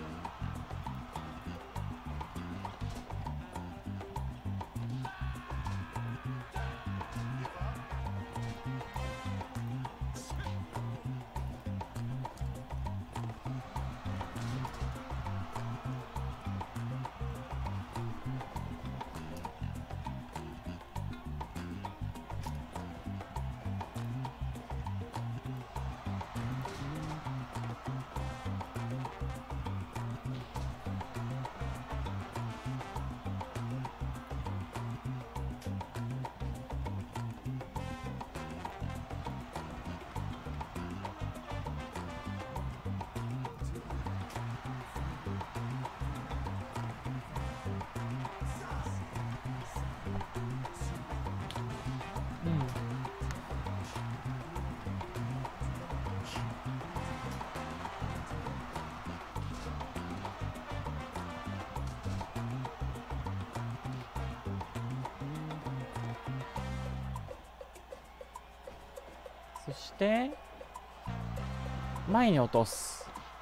そして前に落とす。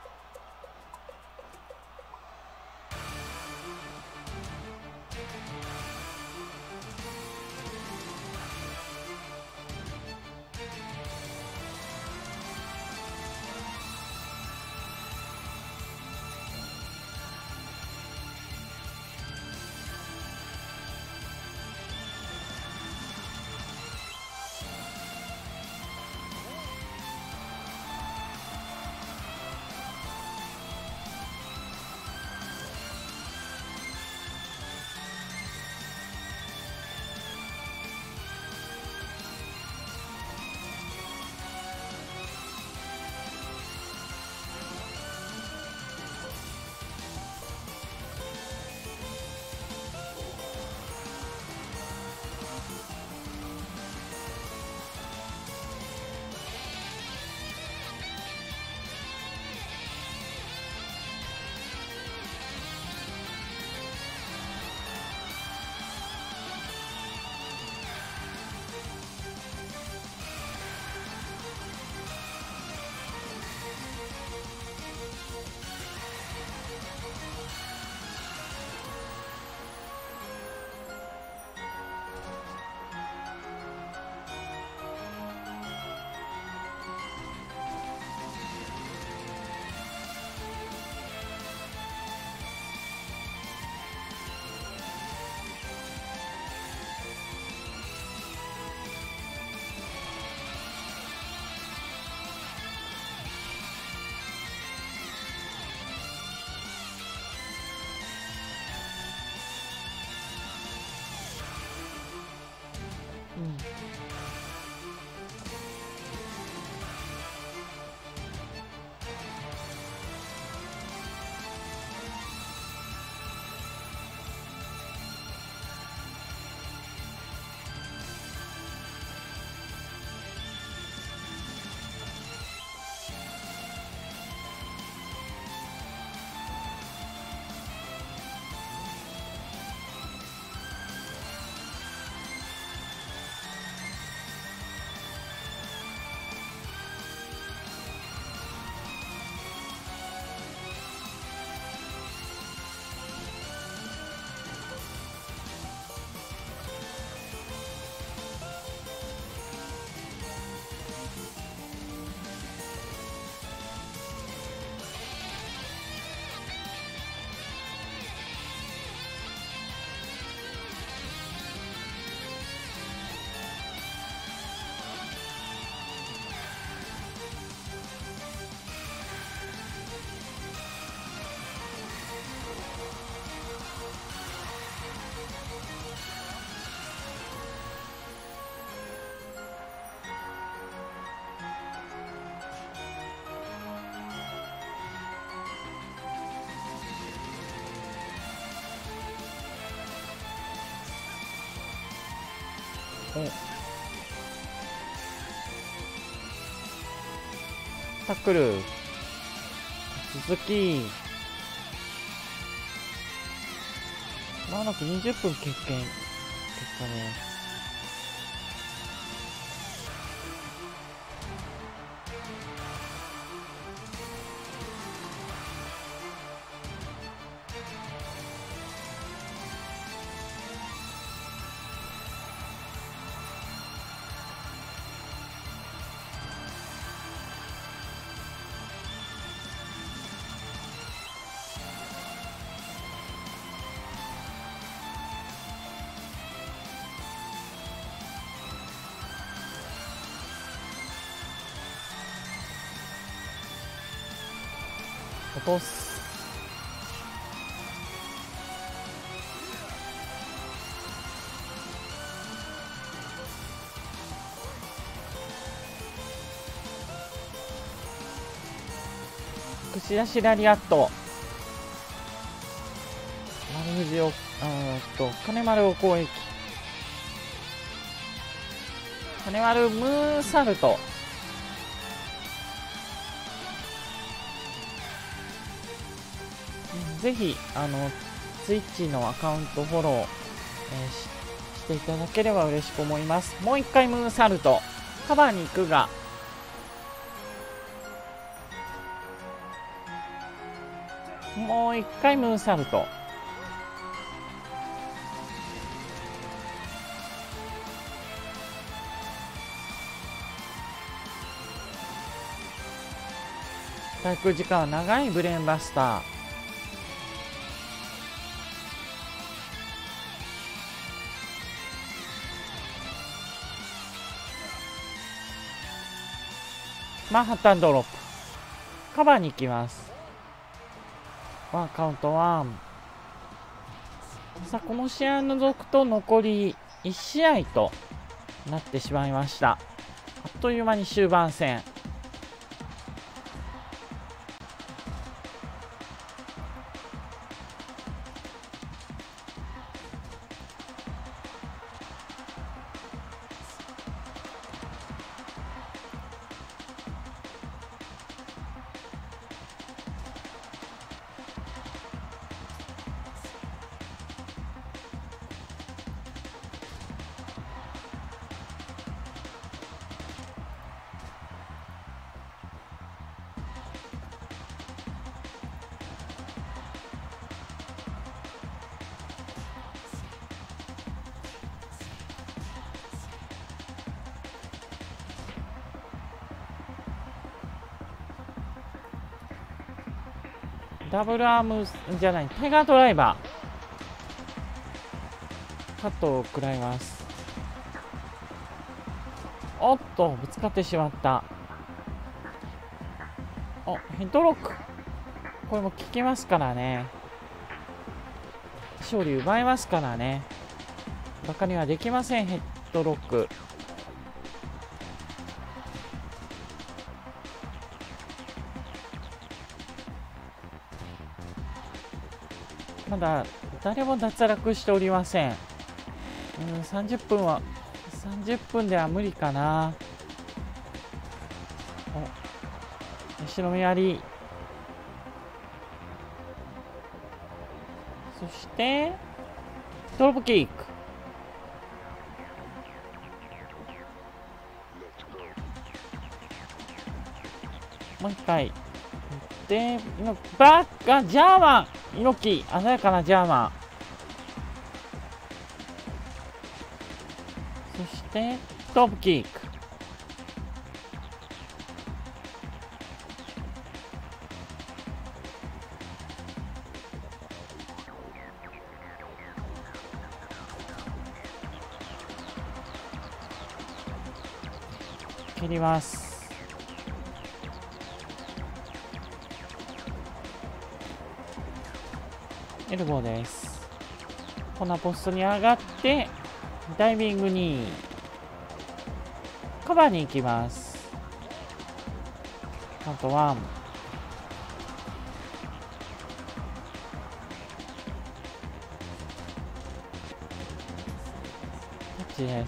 タックル続きまもなくにじゅっぷん経験結果ね。 落とす。串出しラリアット。丸藤を、うんと、金丸を攻撃。金丸ムーンサルト。ぜひ、あの、ツイッチのアカウントフォロー、えー、し, していただければ嬉しく思います。もう一回ムーンサルト。カバーに行くが、もう一回ムーンサルト。滞空時間は長いブレーンバスター。マンハッタンドロップ。カバーに行きます。ワンカウントワン。さあ、この試合を除くと残りいち試合となってしまいました。あっという間に終盤戦。ダブルアームじゃない、タイガードライバー。カットを食らいます。おっと、ぶつかってしまった。お、ヘッドロック。これも効きますからね。勝利奪えますからね。バカにはできません、ヘッドロック。まだ誰も脱落しておりません。うん、さんじゅっぷんはさんじゅっぷんでは無理かな。お、後ろめやり。そしてドロップキック。もう一回で、バッカジャーマン。猪木、鮮やかなジャーマン。そしてトップキック。蹴ります。エルボーです。コーナーポストに上がってダイビングにカバーに行きます。カウントワン。タッチです。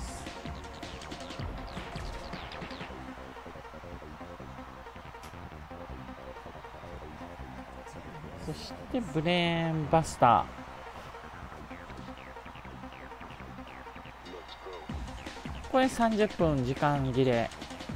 そしてブレーンバスター。これさんじゅっぷん時間切れ。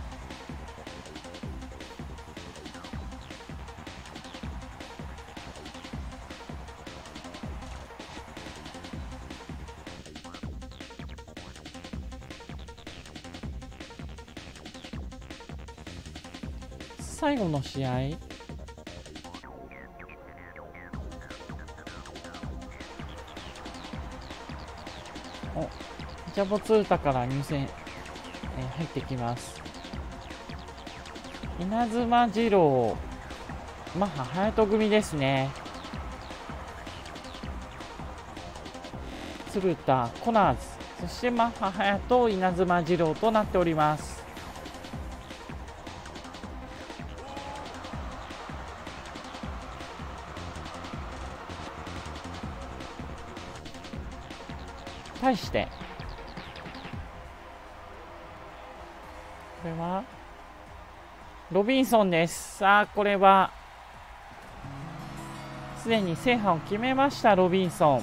最後の試合。お、ジャボツータから入選、えー、入ってきます。稲妻次郎。 マッハ隼人組ですね。鶴田コナーズ、そしてマッハ隼人稲妻次郎となっております。対してこれはロビンソンです。さあこれはすでに制覇を決めましたロビンソン。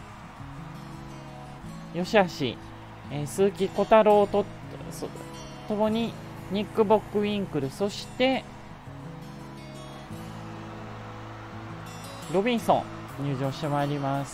吉橋、えー、鈴木小太郎とともにニック・ボックウィンクル、そしてロビンソン入場してまいります。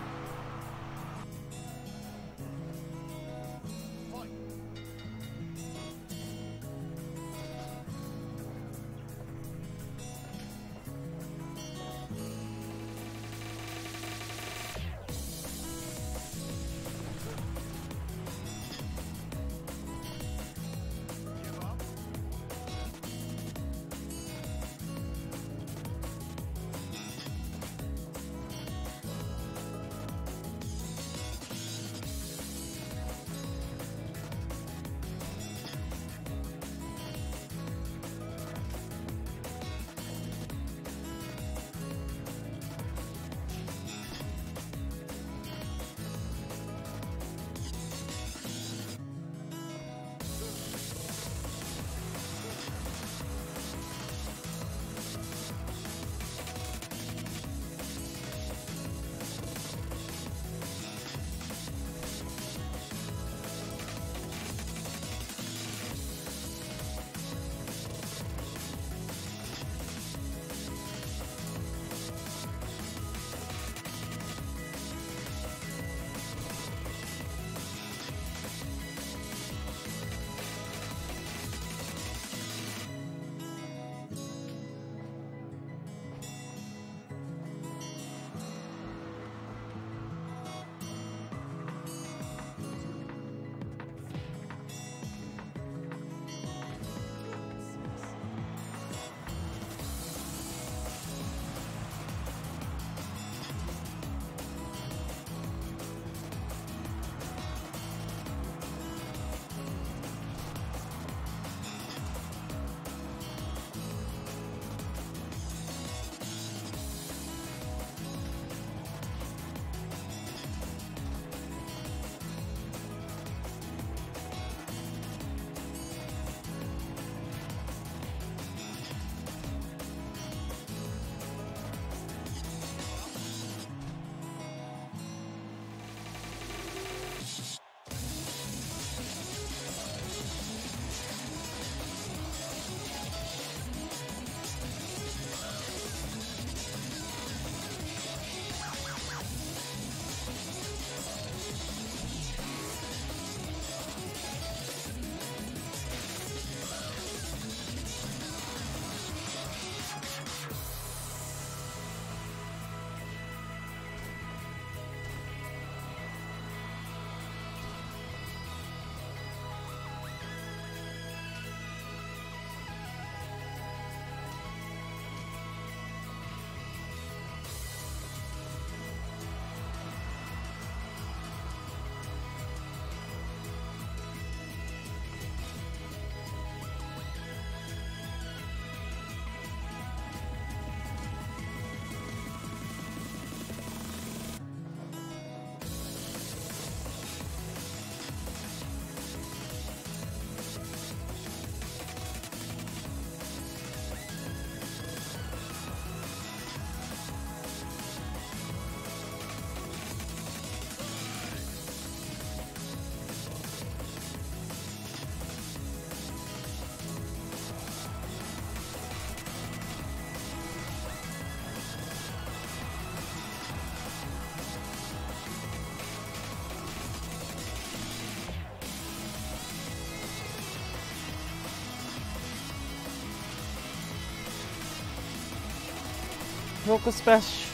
ロックスプラッシュ。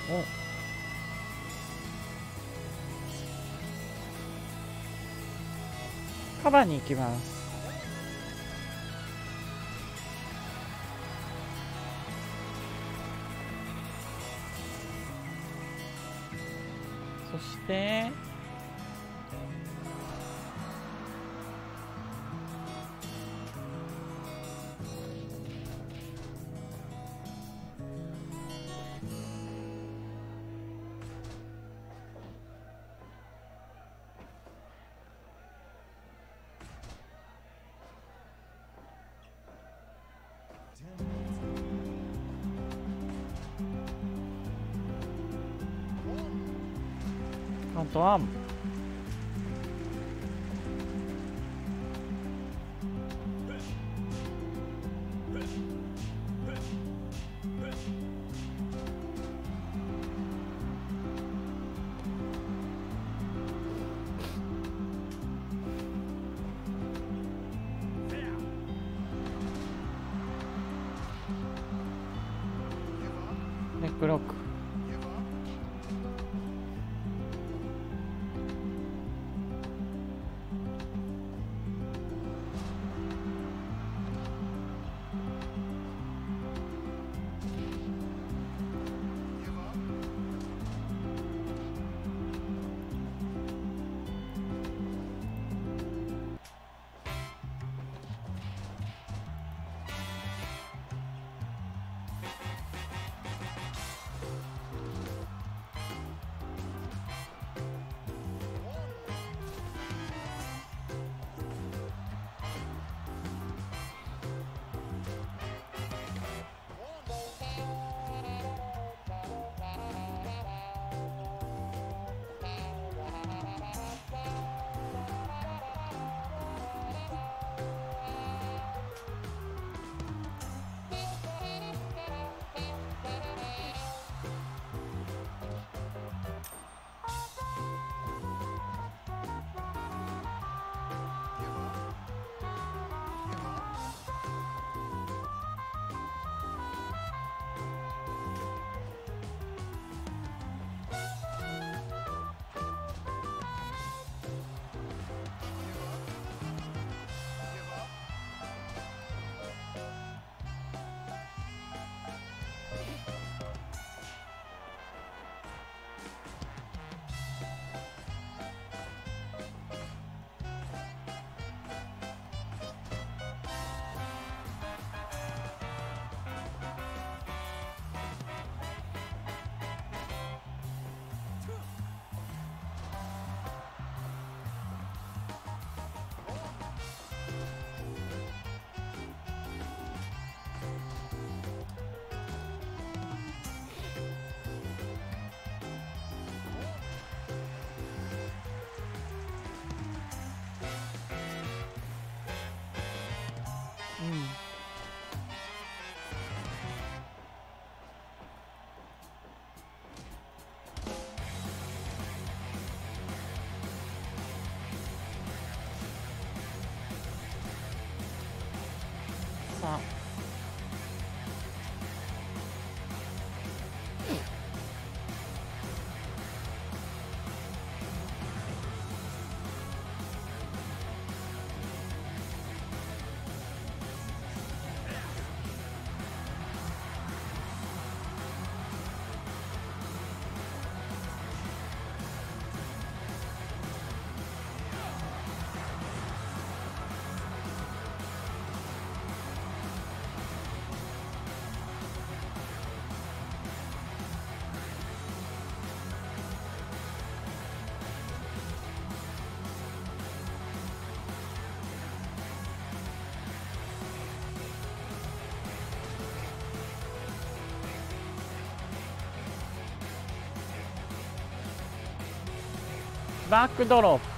おカバーに行きます。そしてあとはネックロック。さあバックドロップ。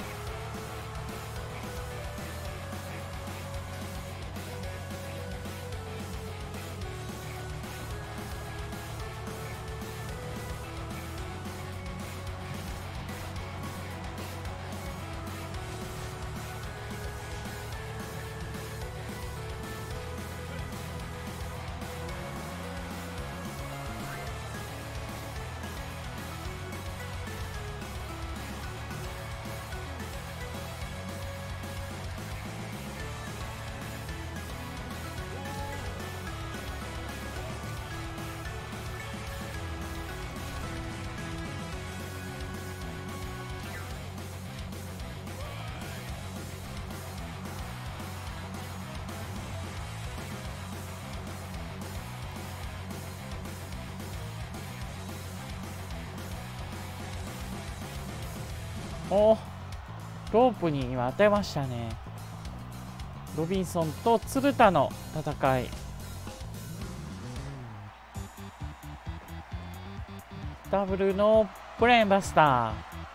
おロープに今当てましたね。ロビンソンと鶴田の戦い。ダブルのブレーンバスター。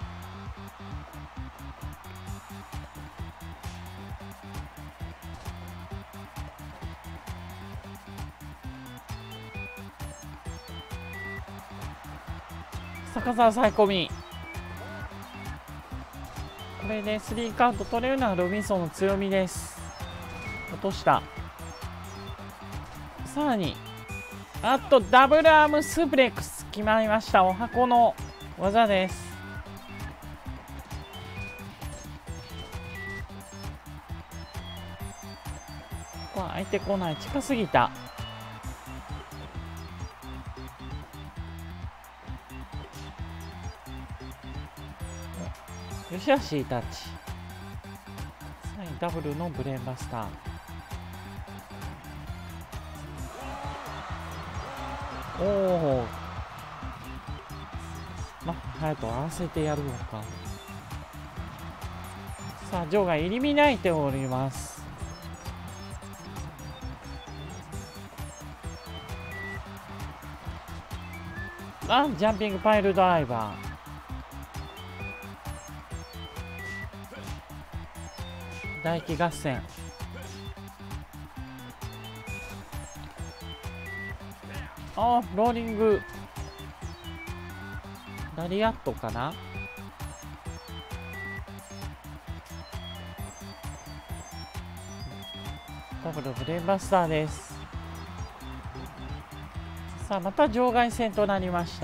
逆ささえ込み。これでスリーカウント取れるのはロビンソンの強みです。落とした。さらにあとダブルアームスープレックス決まりました。お箱の技です。ここは相手来ない。近すぎた。よしあしタッチ。さらにダブルのブレーンバスター。おお。まあ、隼人合わせてやるのか。さあ、ジョーが入り乱れております。あ、ジャンピングパイルドライバー。唾液合戦。あーローリングラリアットかな。ダブルブレーンバスターです。さあまた場外戦となりました。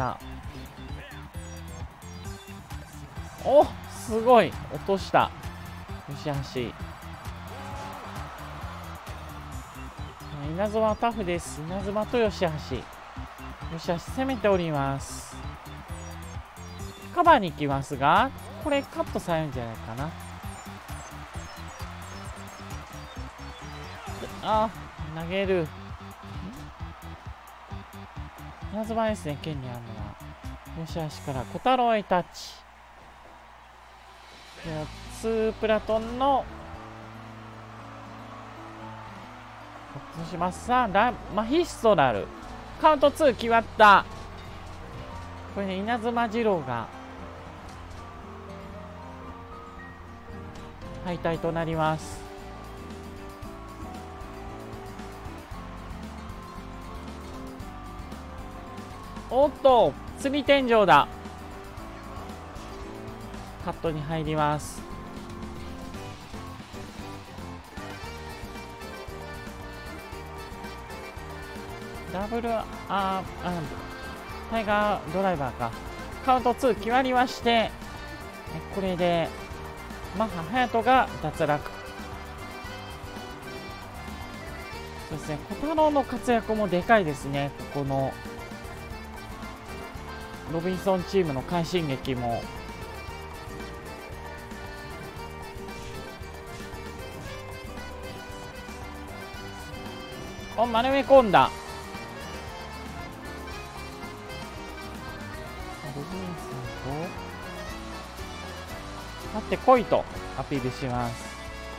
おすごい落とした。吉橋。稲妻タフです。稲妻と吉橋。吉橋攻めております。カバーに行きますが、これカットされるんじゃないかな。あ、投げる。稲妻ですね、剣にあるのは。吉橋から小太郎へタッチ。ツープラトンの落とします。さあラマヒストラルカウントツー決まった。これね、稲妻次郎が敗退となります。おっと釣り天井だ。カットに入ります。ダブルアーあタイガードライバーか。カウントツー決まりまして、これでマッハ隼人が脱落。そうですね、小太郎の活躍もでかいですね。ここのロビンソンチームの快進撃も。お丸め込んだ。ロビンソンと待ってこいとアピールします。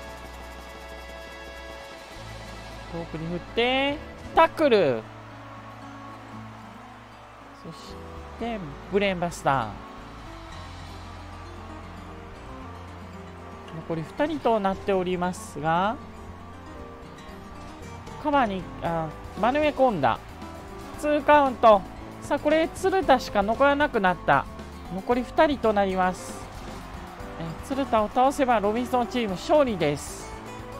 遠くに振ってタックル。そしてブレーンバスター。残りふたりとなっておりますが、カバーにあ丸め込んだ。ツーカウント。さあこれ鶴田しか残らなくなった。残りふたりとなります。え鶴田を倒せばロビンソンチーム勝利です。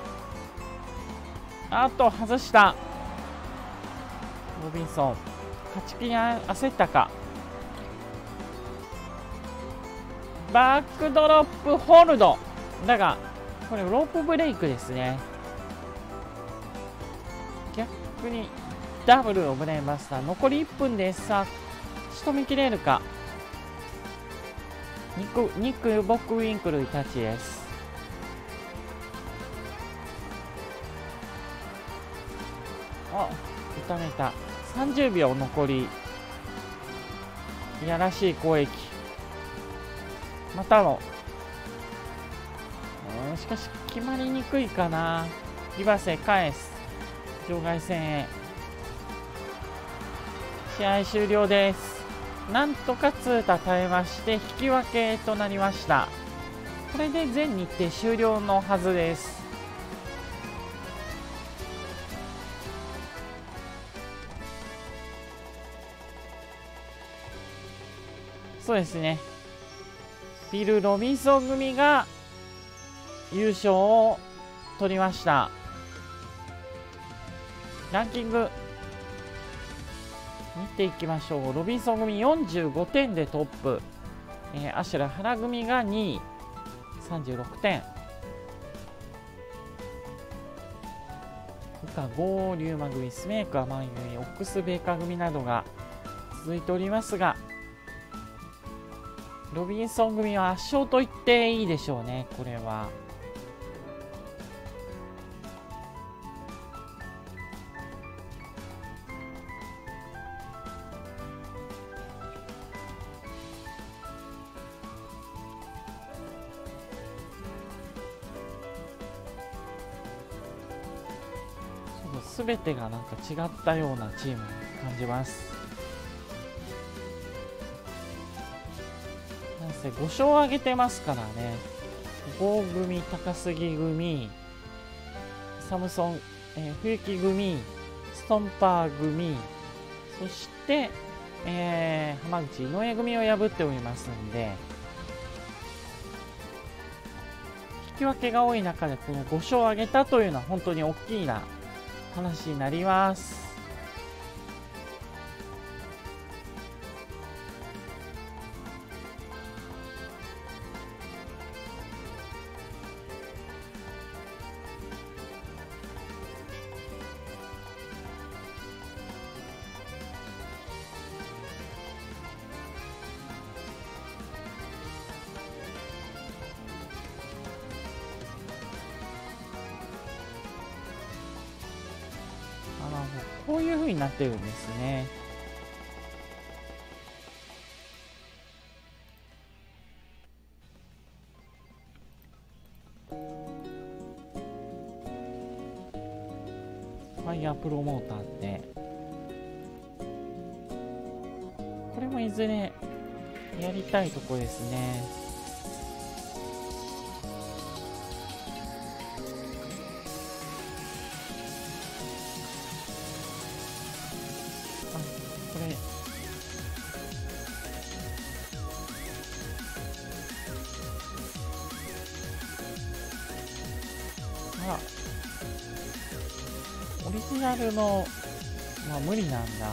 あと外した。ロビンソン勝ち気に焦ったか。バックドロップホールドだがこれロープブレイクですね。逆にダブルをブレーンバスター。残りいっぷんです。さあ仕留めきれるか。ニックニックボックウィンクルイタッチです。あ痛めた。さんじゅうびょう残り。いやらしい攻撃。またもうん、しかし決まりにくいかな。リバセ返す。場外戦へ。試合終了です。なんとか通過耐えまして引き分けとなりました。これで全日程終了のはずです。そうですね。ビル・ロビンソン組が優勝を取りました。ランキング見ていきましょう。ロビンソン組よんじゅうごてんでトップ、えー、アシュラ・ハラ組がにいさんじゅうろくてん、以下ゴーリューマ組、スメークアマイ組、オックスベーカー組などが続いておりますが、ロビンソン組は圧勝と言っていいでしょうね。これはすべてがなんか違ったようなチームに感じます。なんせご勝挙げてますからね。ゴー組、高杉組、サムソン、えー、冬木組、ストンパー組、そして、えー、浜口井上組を破っておりますんで、引き分けが多い中でこのご勝を挙げたというのは本当に大きいな話になります。こういう風になってるんですね。ファイヤープロモーターってこれもいずれやりたいとこですね。オリジナルの、まあ無理なんだ。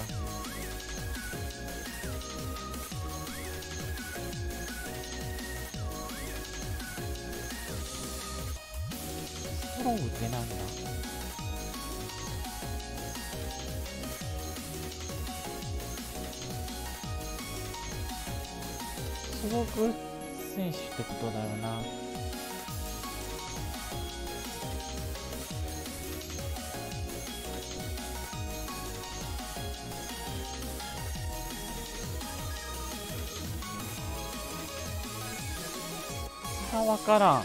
ストロングってなんだ。すごく選手ってことだよな。わからん。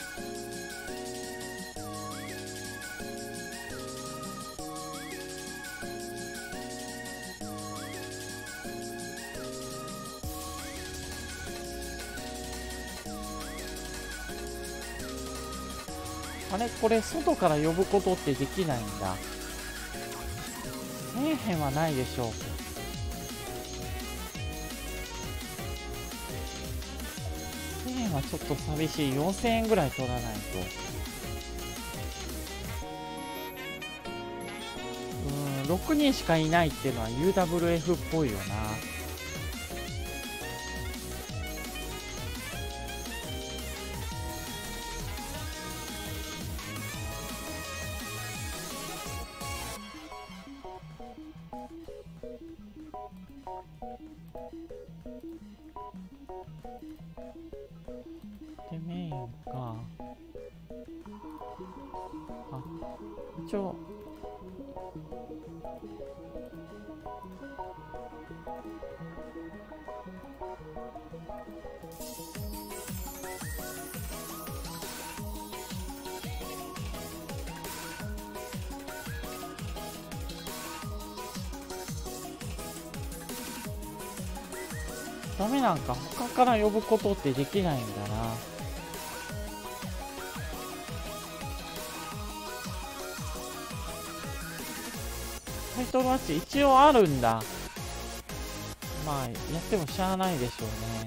あれこれ外から呼ぶことってできないんだ。底辺はないでしょう。はちょっと寂しい。よんせんえんぐらい取らないと。うん、ろくにんしかいないっていうのは ユーダブリューエフ っぽいよな。でメインか。あ、一応ダメなんか。他から呼ぶことってできないんだな。タイトルマッチ一応あるんだ。まあやってもしゃあないでしょうね。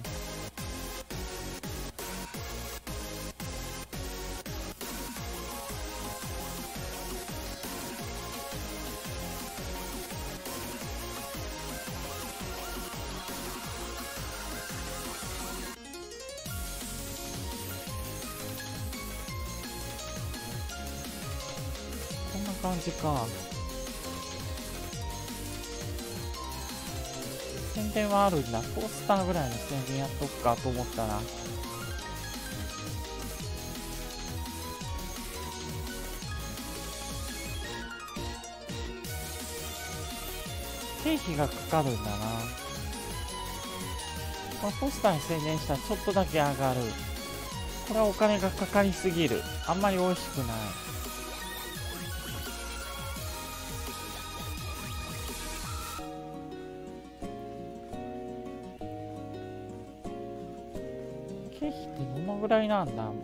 こんな感じか。宣伝はあるんだ。ポスターぐらいの宣伝やっとくかと思ったら。経費がかかるんだな。このポスターに宣伝したらちょっとだけ上がる。これはお金がかかりすぎる。あんまり美味しくない。経費ってどのぐらいなんだ。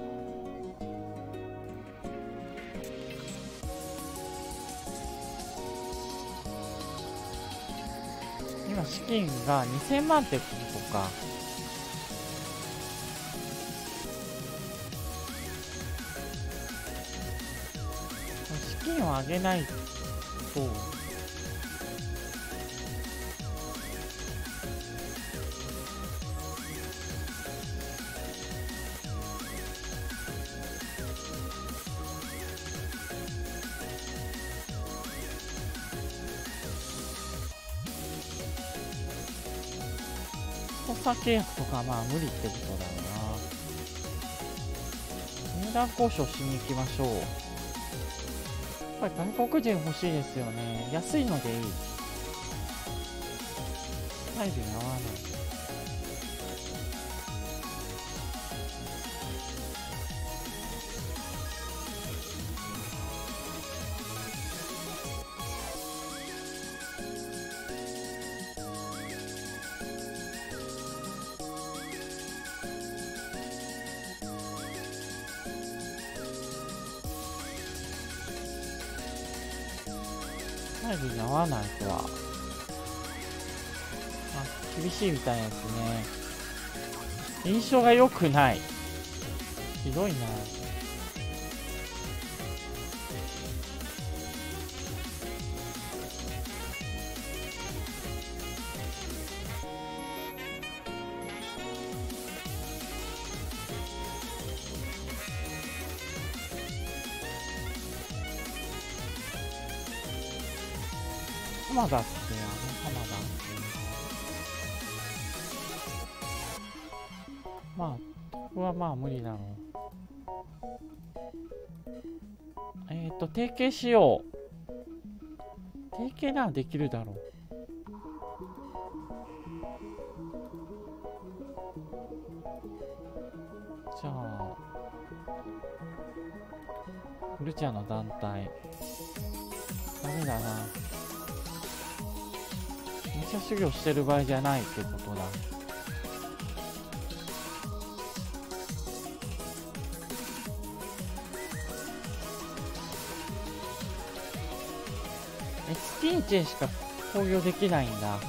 今資金がにせんまんってことか。資金を上げないとスポンサー契約とかまあ無理ってことだよな。値段交渉しに行きましょう。やっぱり外国人欲しいですよね。安いのでいい。スタイルに合わない。スタイルに合わないとは、あ、厳しいみたいですね。印象が良くない。ひどいな。浜田ってあの浜田。まあここはまあ無理だろう。えっと提携しよう。提携ならできるだろう。じゃあルチャの団体ダメだな。武者修行してる場合じゃないってことだ。え、月いちえんしか興行できないんだ。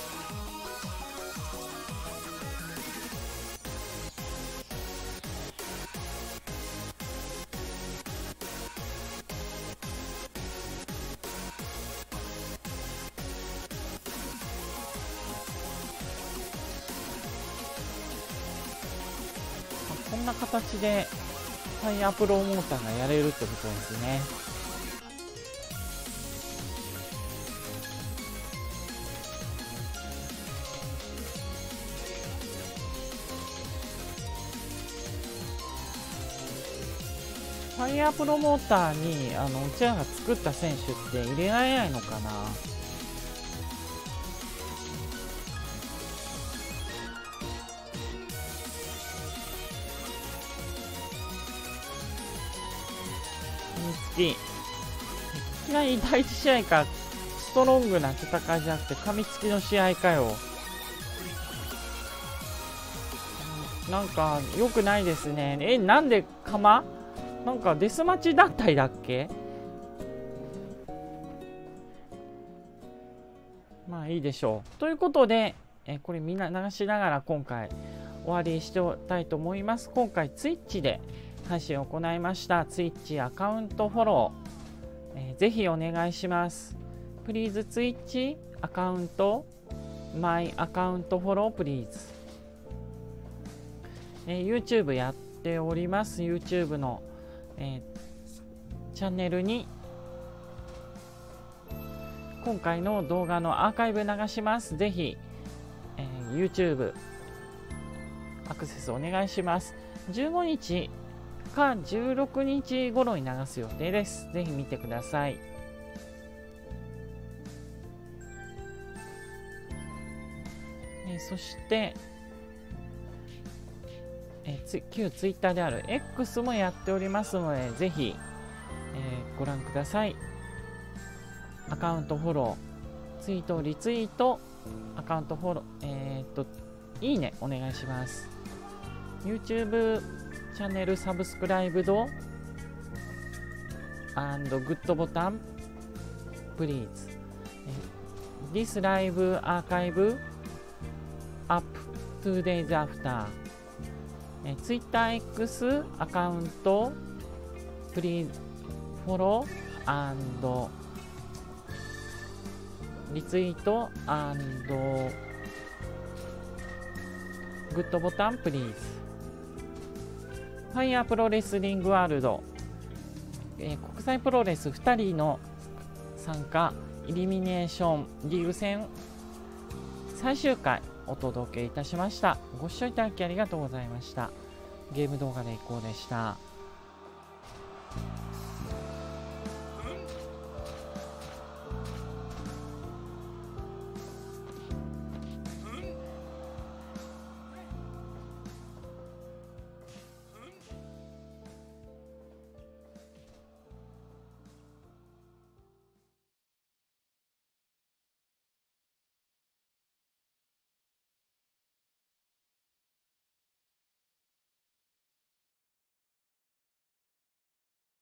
こんな形でファイヤープロモーターがやれるってことですね。ファイヤープロモーターにあのうちらが作った選手って入れられないのかな。いきなり第一試合からストロングな戦いじゃなくて噛みつきの試合かよ。 なんか良くないですね。え、なんで釜？なんかデスマッチ団体だっけ？まあいいでしょう。ということで、えこれみんな流しながら今回終わりにしておきたいと思います。今回 Twitch で配信を行いました。Twitch アカウントフォロー、えー、ぜひお願いします。Please Twitch アカウント My アカウントフォロー Please、えー、YouTube やっております。 YouTube の、えー、チャンネルに今回の動画のアーカイブ流します。ぜひ、えー、YouTube アクセスお願いします。じゅうごにちかじゅうろくにち頃に流す予定です。ぜひ見てください。えー、そして、えー、つ旧 Twitter である X もやっておりますので、ぜひ、えー、ご覧ください。アカウントフォロー、ツイート、リツイート、アカウントフォロー、えー、っと、いいねお願いします。YouTube チャンネルサブスクライブド and グッドボタン please。 This live archive up two days after。 TwitterX アカウント please follow and リツイート and グッドボタン please。 ファイヤープロレスリングワールド、えー、国際プロレスふたりの参加イリミネーションリーグ戦最終回お届けいたしました。ご視聴いただきありがとうございました。ゲーム動画でいこうでした。